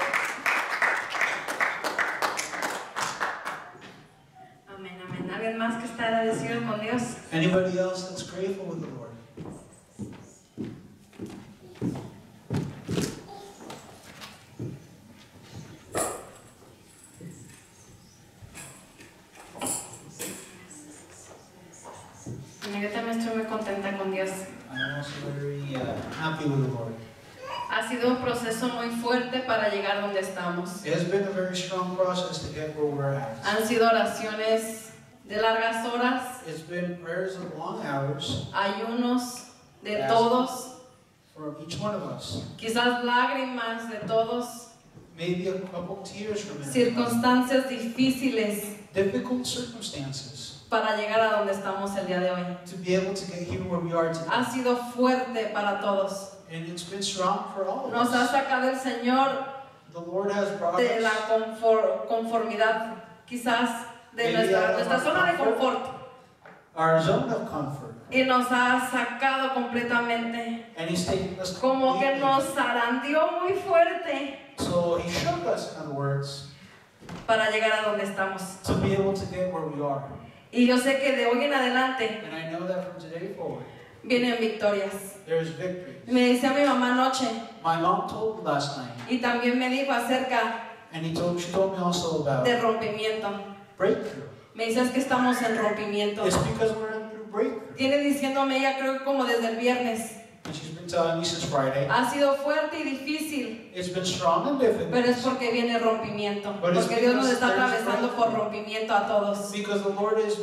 Amén, amén. ¿Alguien más que está agradecido con Dios? Anybody else that's grateful with the Lord? Yo también estoy muy contenta con Dios. I'm also very happy with the Lord. Ha sido un proceso muy fuerte para llegar donde estamos. It has been a very strong process to get where we're at. Han sido oraciones de largas horas, It's been prayers of long hours ayunos de Yes. todos, from each one of us. quizás lágrimas de todos, Maybe a couple tears from it. circunstancias difíciles Difficult circumstances para llegar a donde estamos el día de hoy. to be able to get here where we are today. Ha sido fuerte para todos. And it's been strong for all of Nos ha us. sacado el Señor The Lord has brought de us la conformidad, quizás de Maybe out of nuestra our zona de comfort. confort. our zone of comfort. Y nos ha sacado completamente. And He's taken us Como que completely. nos zarandeó muy fuerte So He shook us, in other words, para llegar a donde estamos. to be able to get where we are. Y yo sé que de hoy en adelante And I know that from today forward, vienen victorias. there's victory. Me decía mi mamá anoche My mom told me last night, y también me dijo acerca and she told me also about de rompimiento. breakthrough. Me dices que estamos en rompimiento. It's because we're in through breakthrough. Tiene diciéndome ella, creo que como desde el viernes. And she's been telling me since Friday. Ha sido fuerte y difícil, It's been strong and difficult. pero es porque viene rompimiento. Porque Dios nos está atravesando por rompimiento a todos. Because the Lord is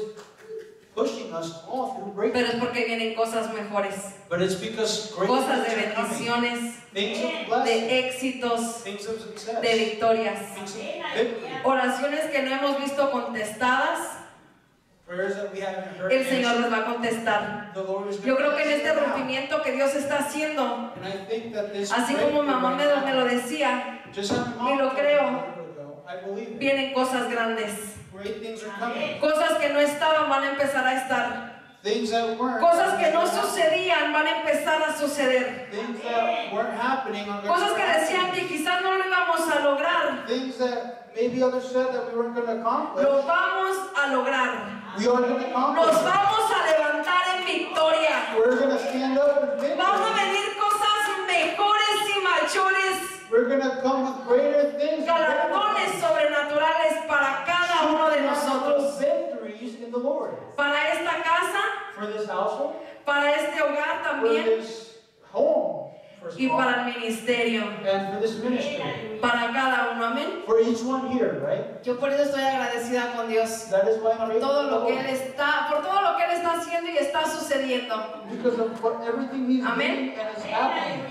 pushing us all through breakthrough. Pero es porque vienen cosas mejores. But it's because great Cosas de things are coming. bendiciones, Things of blessing. de éxitos, Things of success. de victorias. Things of victory. Oraciones que no hemos visto contestadas, Prayers that we haven't heard el Señor answered. las va a contestar. The Lord is Yo going creo to que en este answer now. rompimiento que Dios está haciendo, And I think that this así como breakthrough mamá me right me now, lo decía, just as my y mom lo told me creo, a little ago, I believe it. vienen cosas grandes. Great things are coming. Cosas que no estaban van a empezar a estar. Things that weren't. Cosas que no sucedían van a empezar a suceder. Things that weren't happening are going Cosas to que decían que quizás no lo íbamos a lograr, Things that maybe others said that we weren't going to accomplish. lo vamos a lograr. We are going to accomplish. Nos vamos a levantar en victoria. We're going to stand up and victory. Van a venir cosas mejores y mayores, We're going to come with greater things. galardones sobrenaturales para cada uno de nosotros. Victories in the Lord. Para esta casa, For this household, para este hogar for también this home, first y of all, para el ministerio. and for this ministry. Para cada uno, amén. For each one here, right? Yo por eso estoy agradecida con Dios. That is why I'm Por grateful todo to the lo que Lord. Él está, por todo lo que Él está haciendo y está sucediendo. Because of what, everything He's Amén. doing and is happening.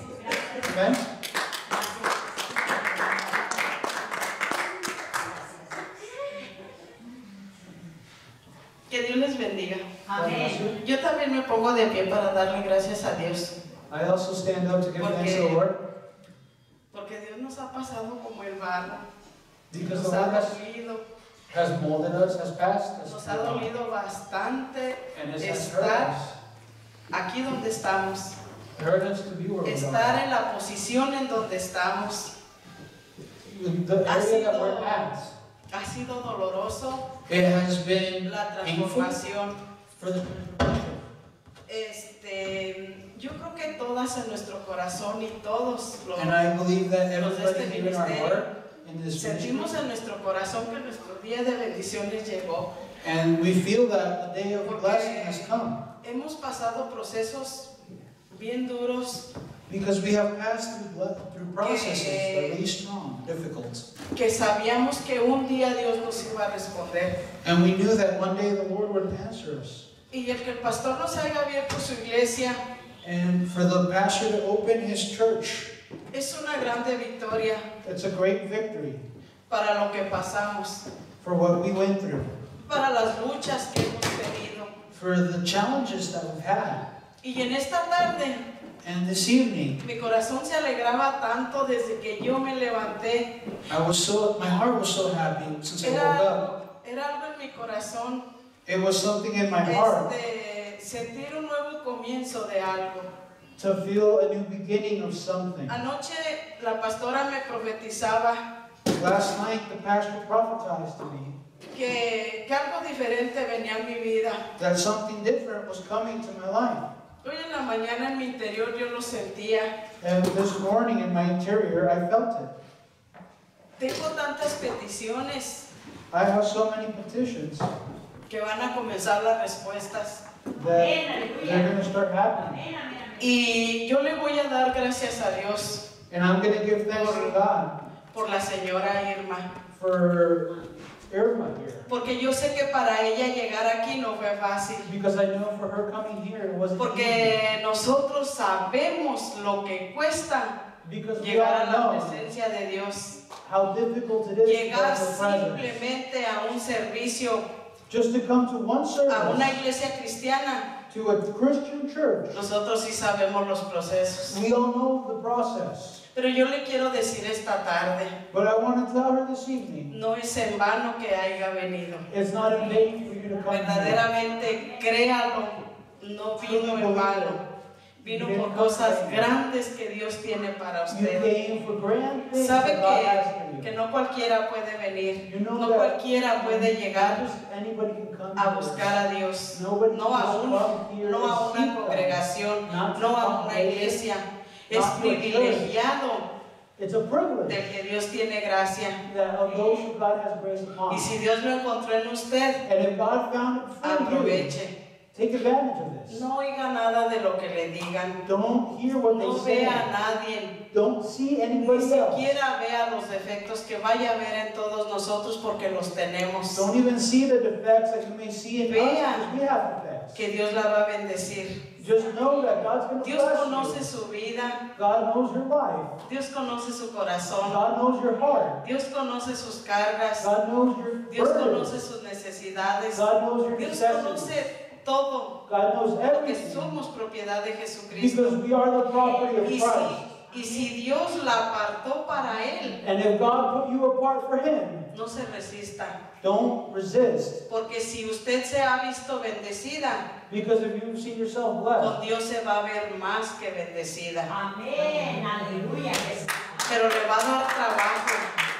Amen. Que Dios les bendiga. Amén. Yo también me pongo de pie para darle gracias a Dios. I also stand up to give thanks to the Porque, Lord. porque Dios nos ha pasado como el barro. Because the Nos ha Lord dolido, has molded us, has passed us. nos ha dolido bastante And has hurt estar us. aquí donde estamos. Hurt us to be where we Estar are. en la posición en donde estamos. The area that we're at. Ha sido doloroso It has been la painful transformación. for the transformation. Yo creo que todas en nuestro corazón y todos los And I believe that los de everybody este here in our ministerio heart, in this sentimos ministry, en nuestro corazón que nuestro día de bendiciones llegó. and we feel that the day of Porque blessing has come. hemos pasado procesos bien duros Because we have passed through processes that are really strong, difficult. que sabíamos que un día Dios nos iba a responder. And we knew that one day the Lord would answer us. Y el que el pastor nos haya abierto su iglesia And for the pastor to open his church, es una grande victoria it's a great victory para lo que pasamos, for what we went through, para las luchas que hemos tenido. for the challenges that we've had. Y en esta tarde And this evening, mi corazón se alegraba tanto desde que yo me levanté. my heart was so happy since I woke up. Era algo en mi corazón, It was something in my heart sentir un nuevo comienzo de algo. to feel a new beginning of something. Anoche la pastora me profetizaba Last night, the pastor prophesied to me que algo diferente venía a mi vida. that something different was coming to my life. Hoy en la mañana en mi interior yo lo sentía. And this morning in my interior, I felt it. Tengo tantas peticiones I have so many petitions que van a comenzar las respuestas. that they're going to start happening. Y yo le voy a dar gracias a Dios And I'm going to give thanks to God por la señora Irma. for Irma here. Porque yo sé que para ella llegar aquí no fue fácil. Because I know for her coming here, it wasn't easy. Porque nosotros sabemos lo que cuesta Because we llegar a all la know presencia de Dios. how difficult it is to Llegar get the presence. simplemente a un servicio, Just to come to one a una service, iglesia cristiana. to a Christian church. Nosotros sí sabemos los procesos. We all know the process. Pero yo le quiero decir esta tarde, But I want to tell her this evening, no es en vano que haya venido. it's not in vain for you to come here. Verdaderamente, créalo, no vino en vano. Vino por cosas grandes que Dios tiene para You usted. came for grand things Sabe that God has for que you. no cualquiera puede venir, You know no that cualquiera puede llegar not just anybody can come a here. buscar a Dios, Nobody no can a, just come here no a and una seek God. congregación, Not no a to una congregation, iglesia. Es not to a church. privilegiado It's a privilege del que Dios tiene gracia. that of those who God has grace upon. Y si Dios lo encontró en usted, And if God found it for you, aproveche. take advantage of this. No oiga nada de lo que le digan. Don't hear what No they say. vea a nadie. Don't see Ni anybody else. siquiera vea los defectos que vaya a ver en todos nosotros porque los tenemos. Don't even see the defects that you may see in Vea. us because we have defects. Que Dios la va a bendecir. Just know that God's going to Dios bless conoce you. su vida. God knows your life. Dios conoce su corazón. God knows your heart. Dios conoce sus cargas. God knows your Dios conoce burdens. sus necesidades. God knows your Dios necessities. conoce todo. God knows Porque everything. somos propiedad de Jesucristo. Because we are the property of Christ. Y si Dios la apartó para Él, And if God put you apart for Him, no se resista. don't resist. Porque si usted se ha visto bendecida, Because if you've seen yourself blessed, con Dios se va a ver más que bendecida. Amén, aleluya. Pero le va a dar trabajo,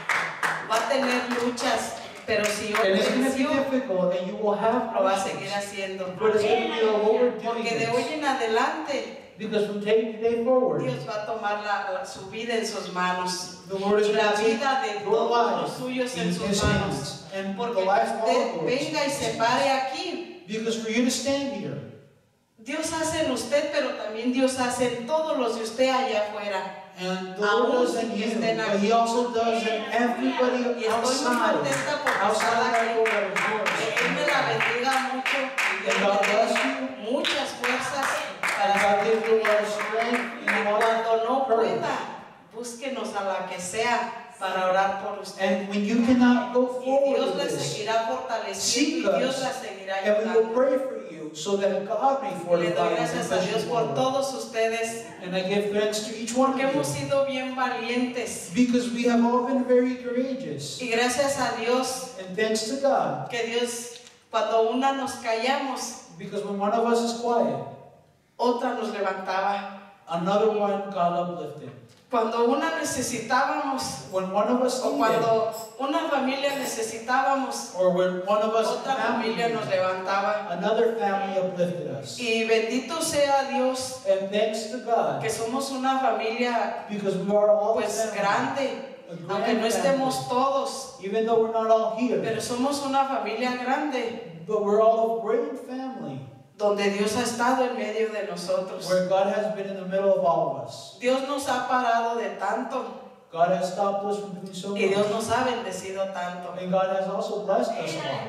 va a tener luchas, pero si hoy and it's going to be venció, difficult, and you will have lo va a seguir problems. haciendo. But it's going to be a Lord doing Porque de hoy this. en adelante, Because from today forward, Dios va a tomar su vida en sus manos. the Lord is Y going la to take vida de your todos life los suyos en in sus His manos. hands. And Porque the life of all usted of yours. venga y se pare aquí. Because for you to stand here, Dios hace en usted, pero también Dios hace en todos los de usted allá afuera. and the Lord does in you, but He also does in everybody Y estoy muy outside. contenta porque Outside cada that door quien. that is yours. Que Dios me la bendiga mucho y Dios And God me bless dé you. muchas fuerzas And para God gives you a seguir. lot of strength Y and a lot of cuando no courage. pueda, búsquenos a la que sea para orar por usted. And when you cannot go Y forward Dios with le this, seguirá fortaleciendo y Dios la seguirá and we will ayudando. pray for you so that God may Y le fortify doy you. gracias a Dios por todos ustedes And I give thanks to each one porque of hemos you. sido bien valientes. Because we have all been very courageous. Y gracias a Dios And thanks to God. que Dios, cuando una nos callamos, Because when one of us is quiet, otra nos levantaba. another one God uplifted. Cuando una necesitábamos, When one of us o needed, cuando una familia necesitábamos, or when one of us otra familia nos family, levantaba. another family uplifted us. Y bendito sea Dios And thanks to God, que somos una familia because we are all pues family, grande, a grand aunque no estemos family. todos, Even though we're not all pero here, somos una familia grande but we're all a great family, donde Dios ha estado en medio de nosotros. where God has been in the middle of all of us. Dios nos ha parado de tanto God has stopped us from doing so y Dios much. nos ha bendecido tanto. And God has also blessed us all.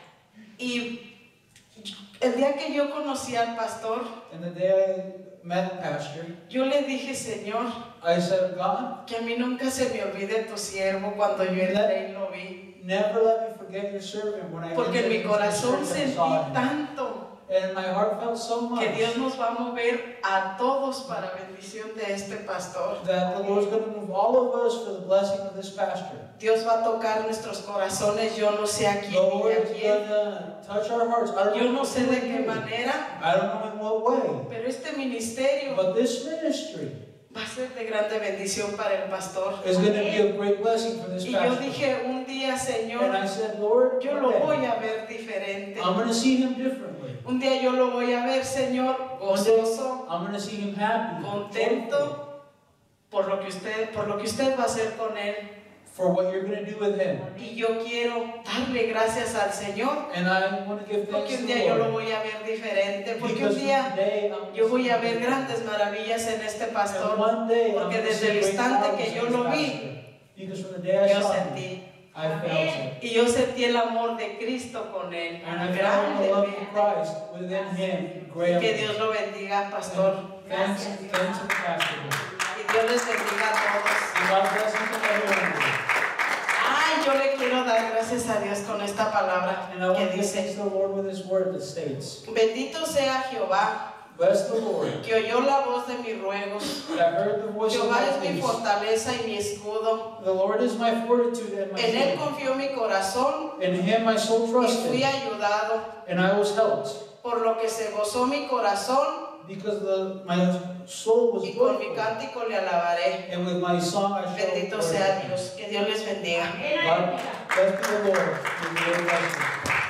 Y el día que yo conocí al pastor, And the day I met Pastor, yo le dije, Señor, I said, God, que a mí nunca se me olvide tu siervo cuando yo entré y lo vi. never let me forget your servant when I Porque en entered mi into the corazón church and sentí saw him. tanto And my heart felt so much que Dios nos va a mover a todos para bendición de este pastor. that the Lord's going to move all of us for the blessing of this pastor. Dios va a tocar nuestros corazones, yo no sé a The quién ni Lord a is quién. going to touch our hearts. I don't Yo know no sé de qué who. manera, I don't know in what way. pero este ministerio But this ministry va a ser de grande bendición para el pastor. is going to be a great blessing for this Y yo pastor. dije un día, And Señor, I said, Lord, yo lo okay, voy a ver diferente. I'm going to see him differently. Un día yo lo voy a ver, Señor, One day, gozoso, I'm going to see him happy, joyful, contento por lo que usted va a hacer con él. for what you're going to do with him. Y yo quiero darle gracias al Señor And I want to give thanks porque to un the día yo lo Lord. voy a ver diferente, porque Because un día today I'm yo voy a gonna ver see grandes maravillas en este and pastor, one day I'm porque gonna desde see el great instante marvels que in yo this lo pastor. vi, Because from the day I yo saw him, sentí. I felt it. Y yo sentí el amor de Cristo con él, And I found the love of grandemente. Christ within him, greatly. Que Dios lo bendiga, pastor. Thanks to the pastor. Y Dios les bendiga a todos. And God bless each and every one of you. Ay, yo le quiero dar gracias a Dios con esta palabra And I want que to give thanks dice: to the Lord with His word that states, bendito sea Jehová, Bless the Lord, que oyó la voz de mis ruegos. that heard the voice of Jehová my es mi pleas. fortaleza y mi escudo. The Lord is my fortitude and my En él shield. confió mi corazón In him my soul y fui trusted, ayudado. and I was helped, Por lo que se gozó mi corazón because my soul was y con mi joyful, cántico le alabaré. and with my song I shall Bendito praise sea him. Dios. Que Dios les bendiga. God, blessed be the Lord. May the Lord bless you.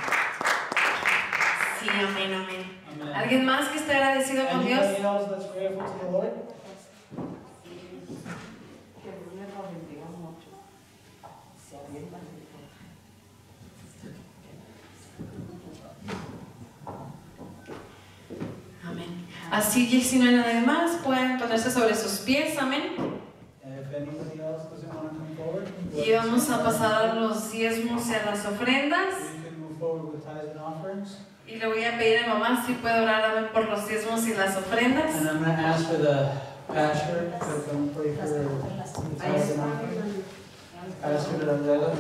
Sí, amén, amén. Amen. ¿Alguien más que esté agradecido con Dios? Anybody else that's grateful to the Lord? Amén. Así, si no hay nadie más, pueden ponerse sobre sus pies, amén. And if anybody else doesn't want to come forward, Y vamos a pasar a los diezmos y a las ofrendas. we can move forward with tithes and offerings. Y le voy a pedir a mamá si puede orar a ver por los diezmos y las ofrendas. And I'm going to ask for the pastor to come pray for the tithes and offerings. Pastor Randela.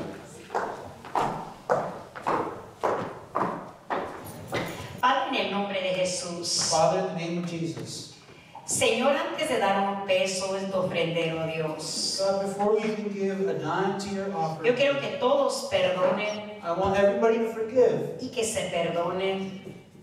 Padre, en el nombre de Jesús. Father, in the name of Jesus. Señor, antes de dar un peso en tu ofrendero, Dios, God, before we even give a dime to your yo offering, quiero que todos perdonen I want everybody to forgive y que se perdonen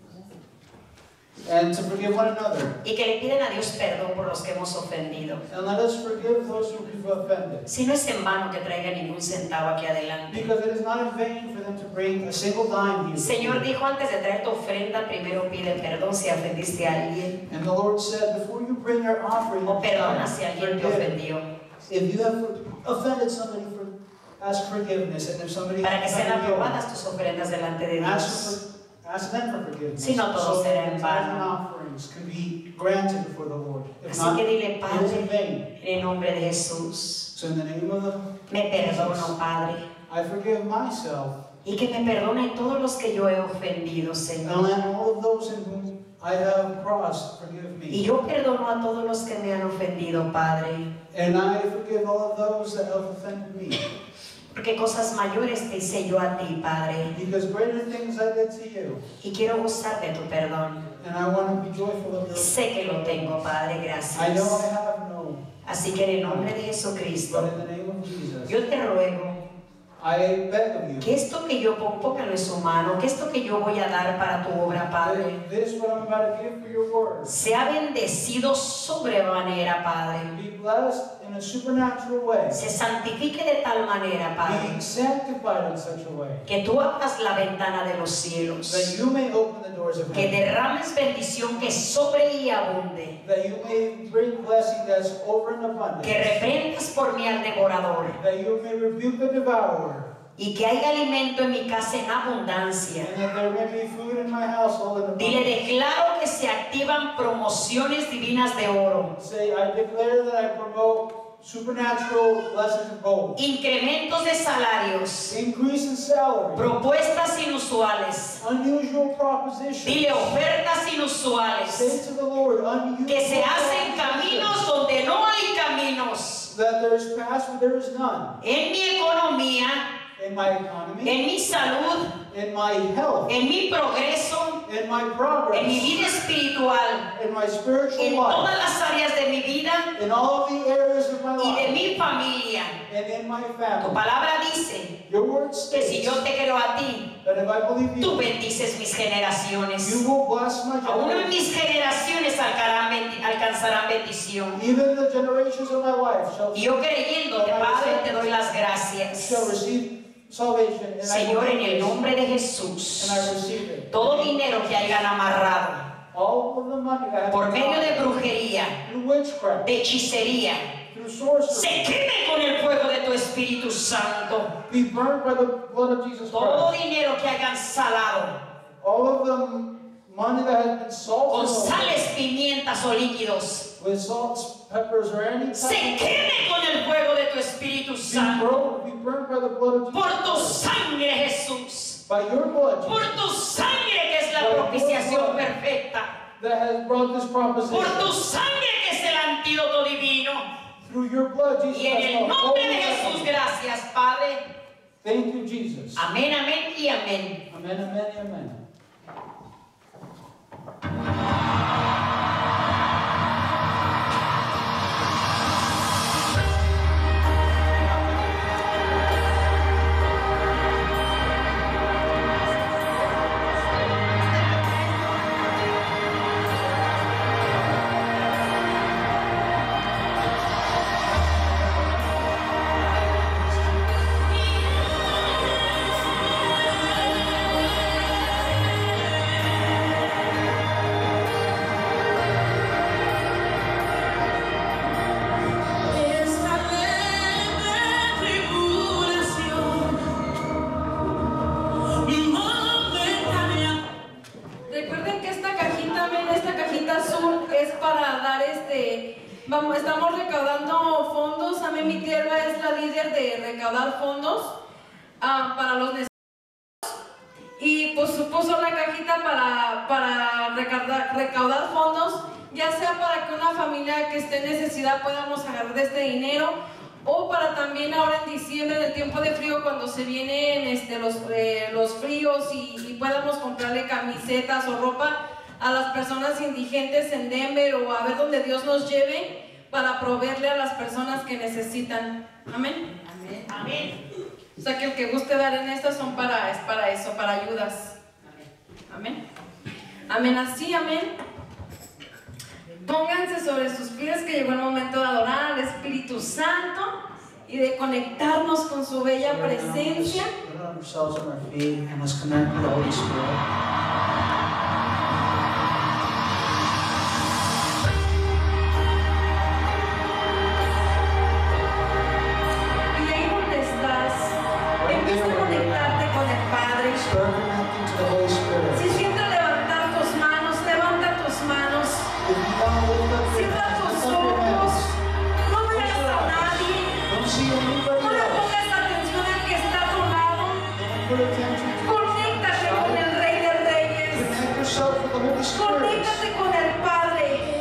and to forgive one another. y que le piden a Dios perdón por los que hemos ofendido. And let us forgive those who we've offended. Si no es en vano que traiga ningún centavo aquí adelante. Because it is not in vain for them to bring a single dime here. Señor dijo, antes de traer tu ofrenda, primero pide perdón si ofendiste a alguien And the Lord said, before you bring your offering, o perdona si alguien te forgive. ofendió, If you have offended somebody, ask forgiveness. And if somebody para que sean offended you, aprobadas tus ofrendas delante de Dios. ask them for forgiveness. Si no, todo so será en that vano. tithes and offerings can be granted before the Lord. If Así not, que dile, it is in Padre, vain. en el nombre de Jesús, So in the name of the me perdono, Padre, I forgive myself y que me perdone todos los que yo he ofendido, and Señor. let all of those in whom I have crossed forgive Y me. yo perdono a todos los que me han ofendido, Padre, And I forgive all of those that have offended me. porque cosas mayores te hice yo a ti, Padre, Because greater things I did to you. y quiero gozar de tu perdón. And I want to be joyful of Y your sé que lo tengo, Padre, I know I gracias. have no, Así que en el nombre de but Jesucristo, in the name of Jesus, yo te ruego I beg of you, que esto que yo pongo, póngalo en su mano, que esto que yo voy a dar para tu obra, Padre, that this what I'm about to give for your word, sea bendecido sobremanera, Padre. be blessed in a supernatural way, Se santifique de tal manera, Padre, be sanctified in such a way, que tú abras la ventana de los cielos, that you may open the doors of que heaven, derrames bendición que sobre y abunde, that you may bring blessing that's over and que abundant, reprendas por mí al devorador, that you may rebuke the devourer, y que haya alimento en mi casa en abundancia. and that there may be food in my household in Dile, abundance. declaro que se activan promociones divinas de oro, Say, I declare that I promote supernatural blessings of gold, incrementos de salarios, increase in salary, propuestas inusuales. unusual propositions. Dile, ofertas Say inusuales, to the Lord, unusual que se hacen propositions, caminos donde no hay caminos. that there is paths where there is none. En mi economía, In my economy, en mi salud, in my health, en mi progreso, in my en mi progress, vida espiritual, in my spiritual en life, todas las áreas de mi vida in all of the areas of my y de life, mi familia. and in my Tu family. palabra dice Your word que si states yo te creo a ti, that if I believe tú you, bendices mis generaciones. you will bless my Aún en generation. mis generaciones alcanzarán bendición. Even the generations of my life Y yo creyéndote, Padre, te doy las shall gracias. receive salvation, and I Señor, en el believe nombre de it, Jesús, and I receive it. todo dinero que hayan amarrado All of the money that I have por medio de brujería, through witchcraft, de hechicería, through se sorcery, queme con el fuego de tu Espíritu Santo. be burned by the blood of Jesus Todo Christ. dinero que hayan salado All of the money that has been con salted sales, pimientas o líquidos, with salts, peppers, or any se type queme con el fuego de tu Espíritu of Santo. be burned by the blood of Por tu Jesus Christ. sangre, Jesús. By your blood, Por Jesus, tu sangre que es la propiciación perfecta. that has brought this Por tu proposition. sangre que es el antídoto divino. Through your blood, Jesus Y en has el brought nombre de holy Jesús, remedy. gracias, Padre. Thank you, Jesus. Amén, amén y amén. Amen, amen, amen. líder de recaudar fondos para los necesitados y pues puso la cajita para recaudar fondos, ya sea para que una familia que esté en necesidad podamos agarrar de este dinero, o para también ahora en diciembre, en el tiempo de frío, cuando se vienen los fríos y podamos comprarle camisetas o ropa a las personas indigentes en Denver, o a ver dónde Dios nos lleve, para proveerle a las personas que necesitan. Amén. Amén. Amén. O sea que el que guste dar en estas es para eso, para ayudas. Amén. Amén. Así, amén. Pónganse sobre sus pies, que llegó el momento de adorar al Espíritu Santo y de conectarnos con su bella presencia. Put ourselves on our feet and let's connect with the Holy Spirit. Empieza a conectarte con el Padre. Si sientes levantar tus manos, levanta tus manos. Cierra tus ojos. No veas a nadie. No le pongas atención al que está a tu lado. Conéctate con el Rey de Reyes. Conéctate con el Padre.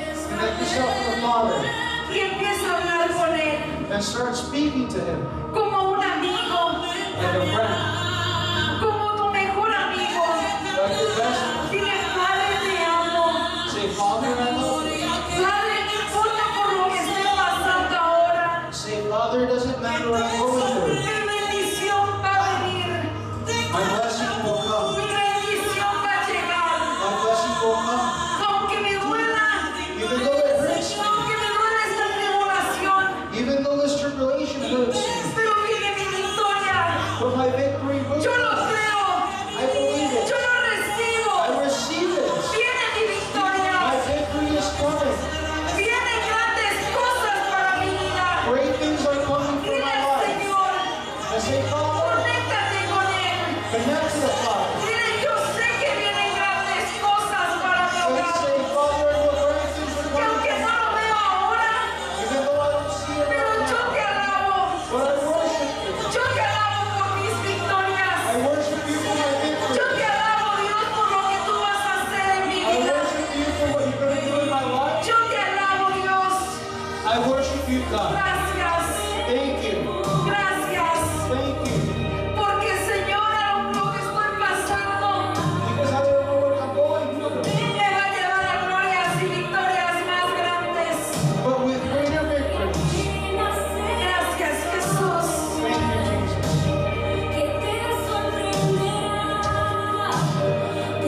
Y empieza a hablar con Él. And start speaking to him Como un amigo. like a friend, Como tu mejor amigo. like your best friend. Dile, Padre, te amo. Say, Father, I love you. Padre, no importa por lo que esté pasando ahora. Say, Father, it doesn't matter what I'm going through. Mi bendición va a venir. My blessing will come. Mi bendición va a llegar. My blessing will come. Aunque me duela. Even though it hurts me. Aunque me duela esta tribulación. Even though this tribulation hurts me. Pero viene mi victoria. But my victory will Yo lo come. creo. I believe it. Yo lo recibo. I receive it. Viene mi victoria. My victory is coming. Vienen grandes cosas para mi vida. Great things are coming for Dile my al life. Señor, I say, Father, conéctate con Él. connect to the Father. Dile, yo sé que vienen grandes cosas para mi And hogar. say, Father, I know great things are Que coming aunque for no me. lo veo ahora, Even though I don't see it pero right yo now. te alabo. But I worship you. Yo te alabo por mis victorias. I worship you for my victory. Yo te alabo, Dios, por lo que tú vas a hacer en mi I vida. worship you for what you're going to do in my life. Yo te alabo, Dios. I worship you, God. Gracias. Thank you. Gracias. Thank you. Porque, Señor, aún lo que estoy pasando Because I don't know what I'm going through. me va a llevar a glorias y victorias más grandes. But with greater victories. Gracias, Jesús. Thank you, Jesus. Que te sorprenderá, te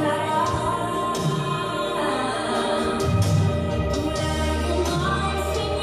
catapultará. Tu reino al fin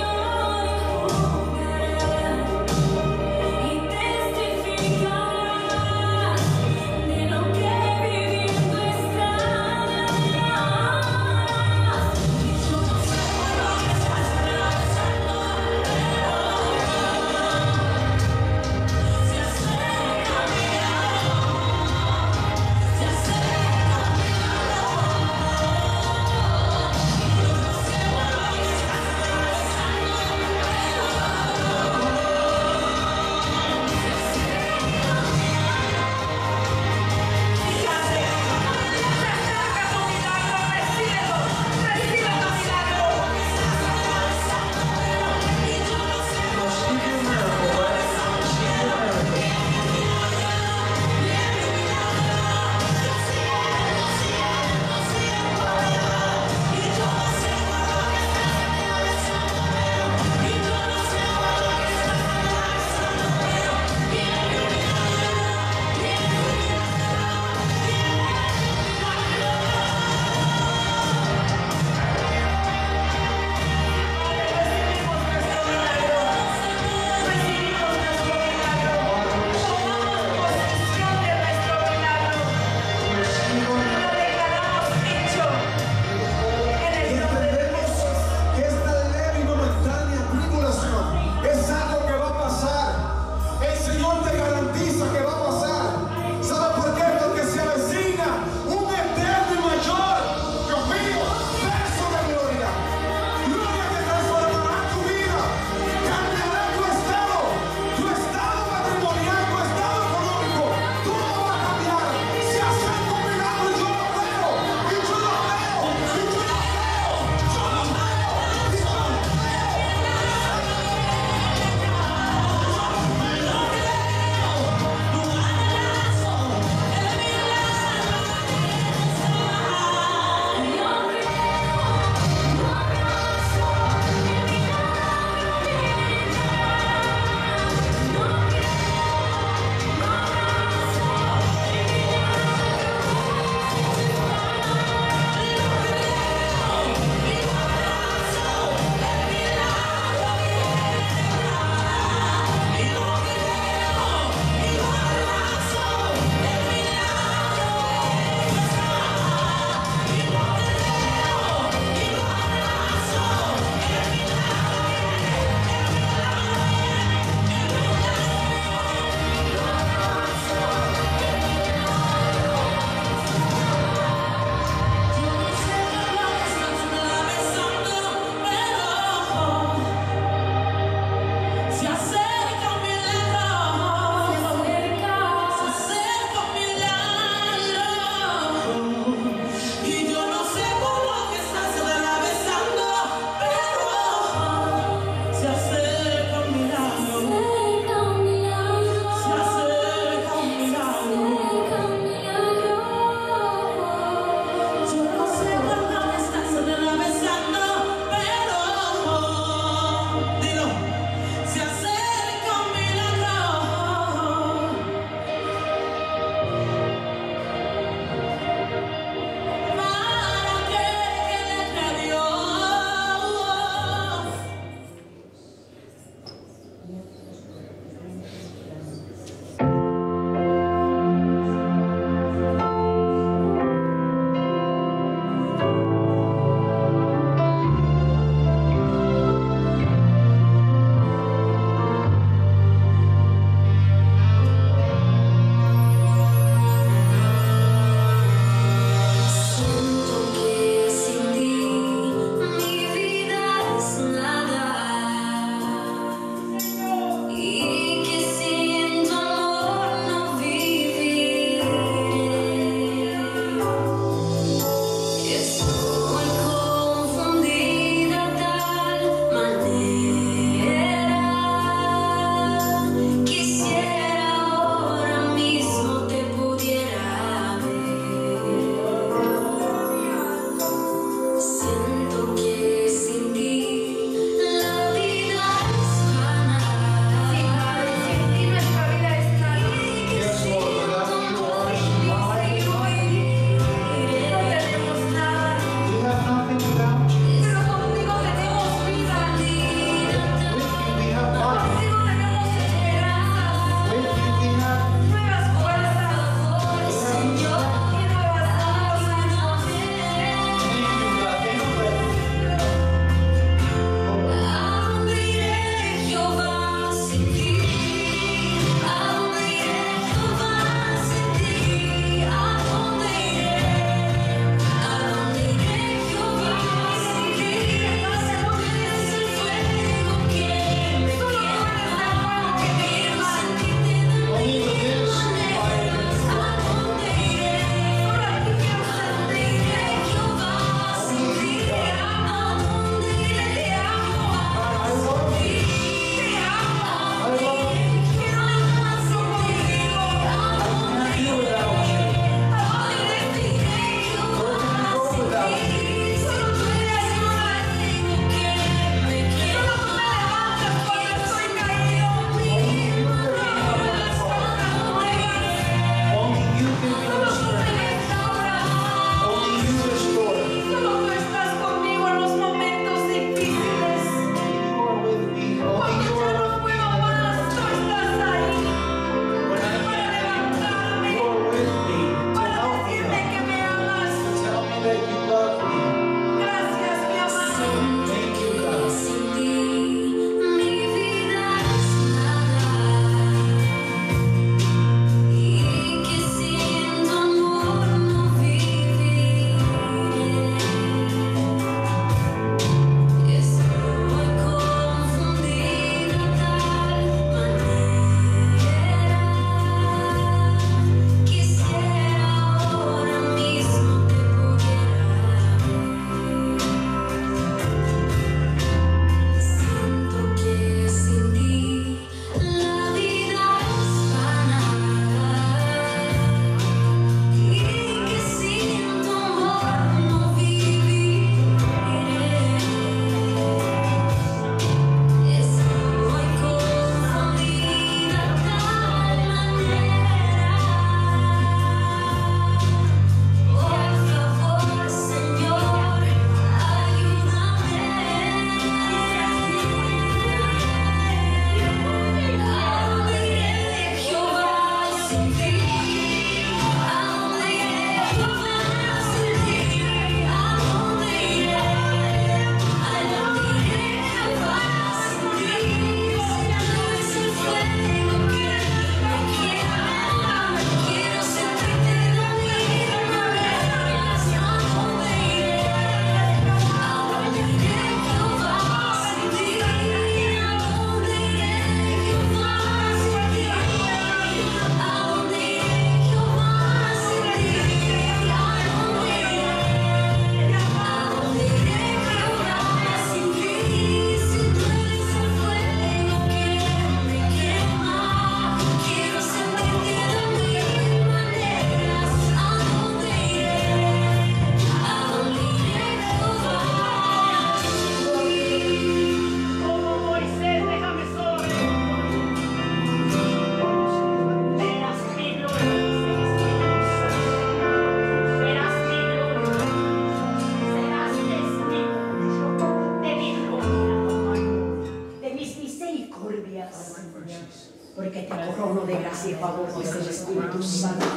porque te corono de gracia y favor, dice el Espíritu Santo.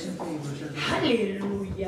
Aleluya.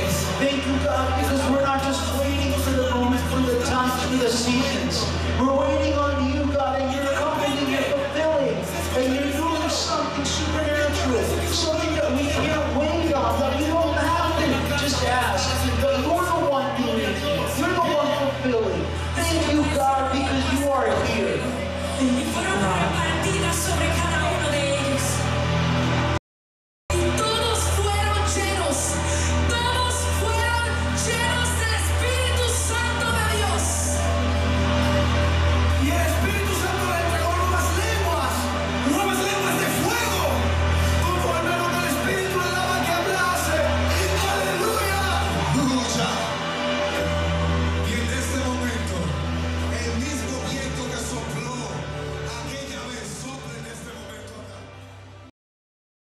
Thank you, God, because we're not just waiting for the moment, for the times, for the seasons. We're waiting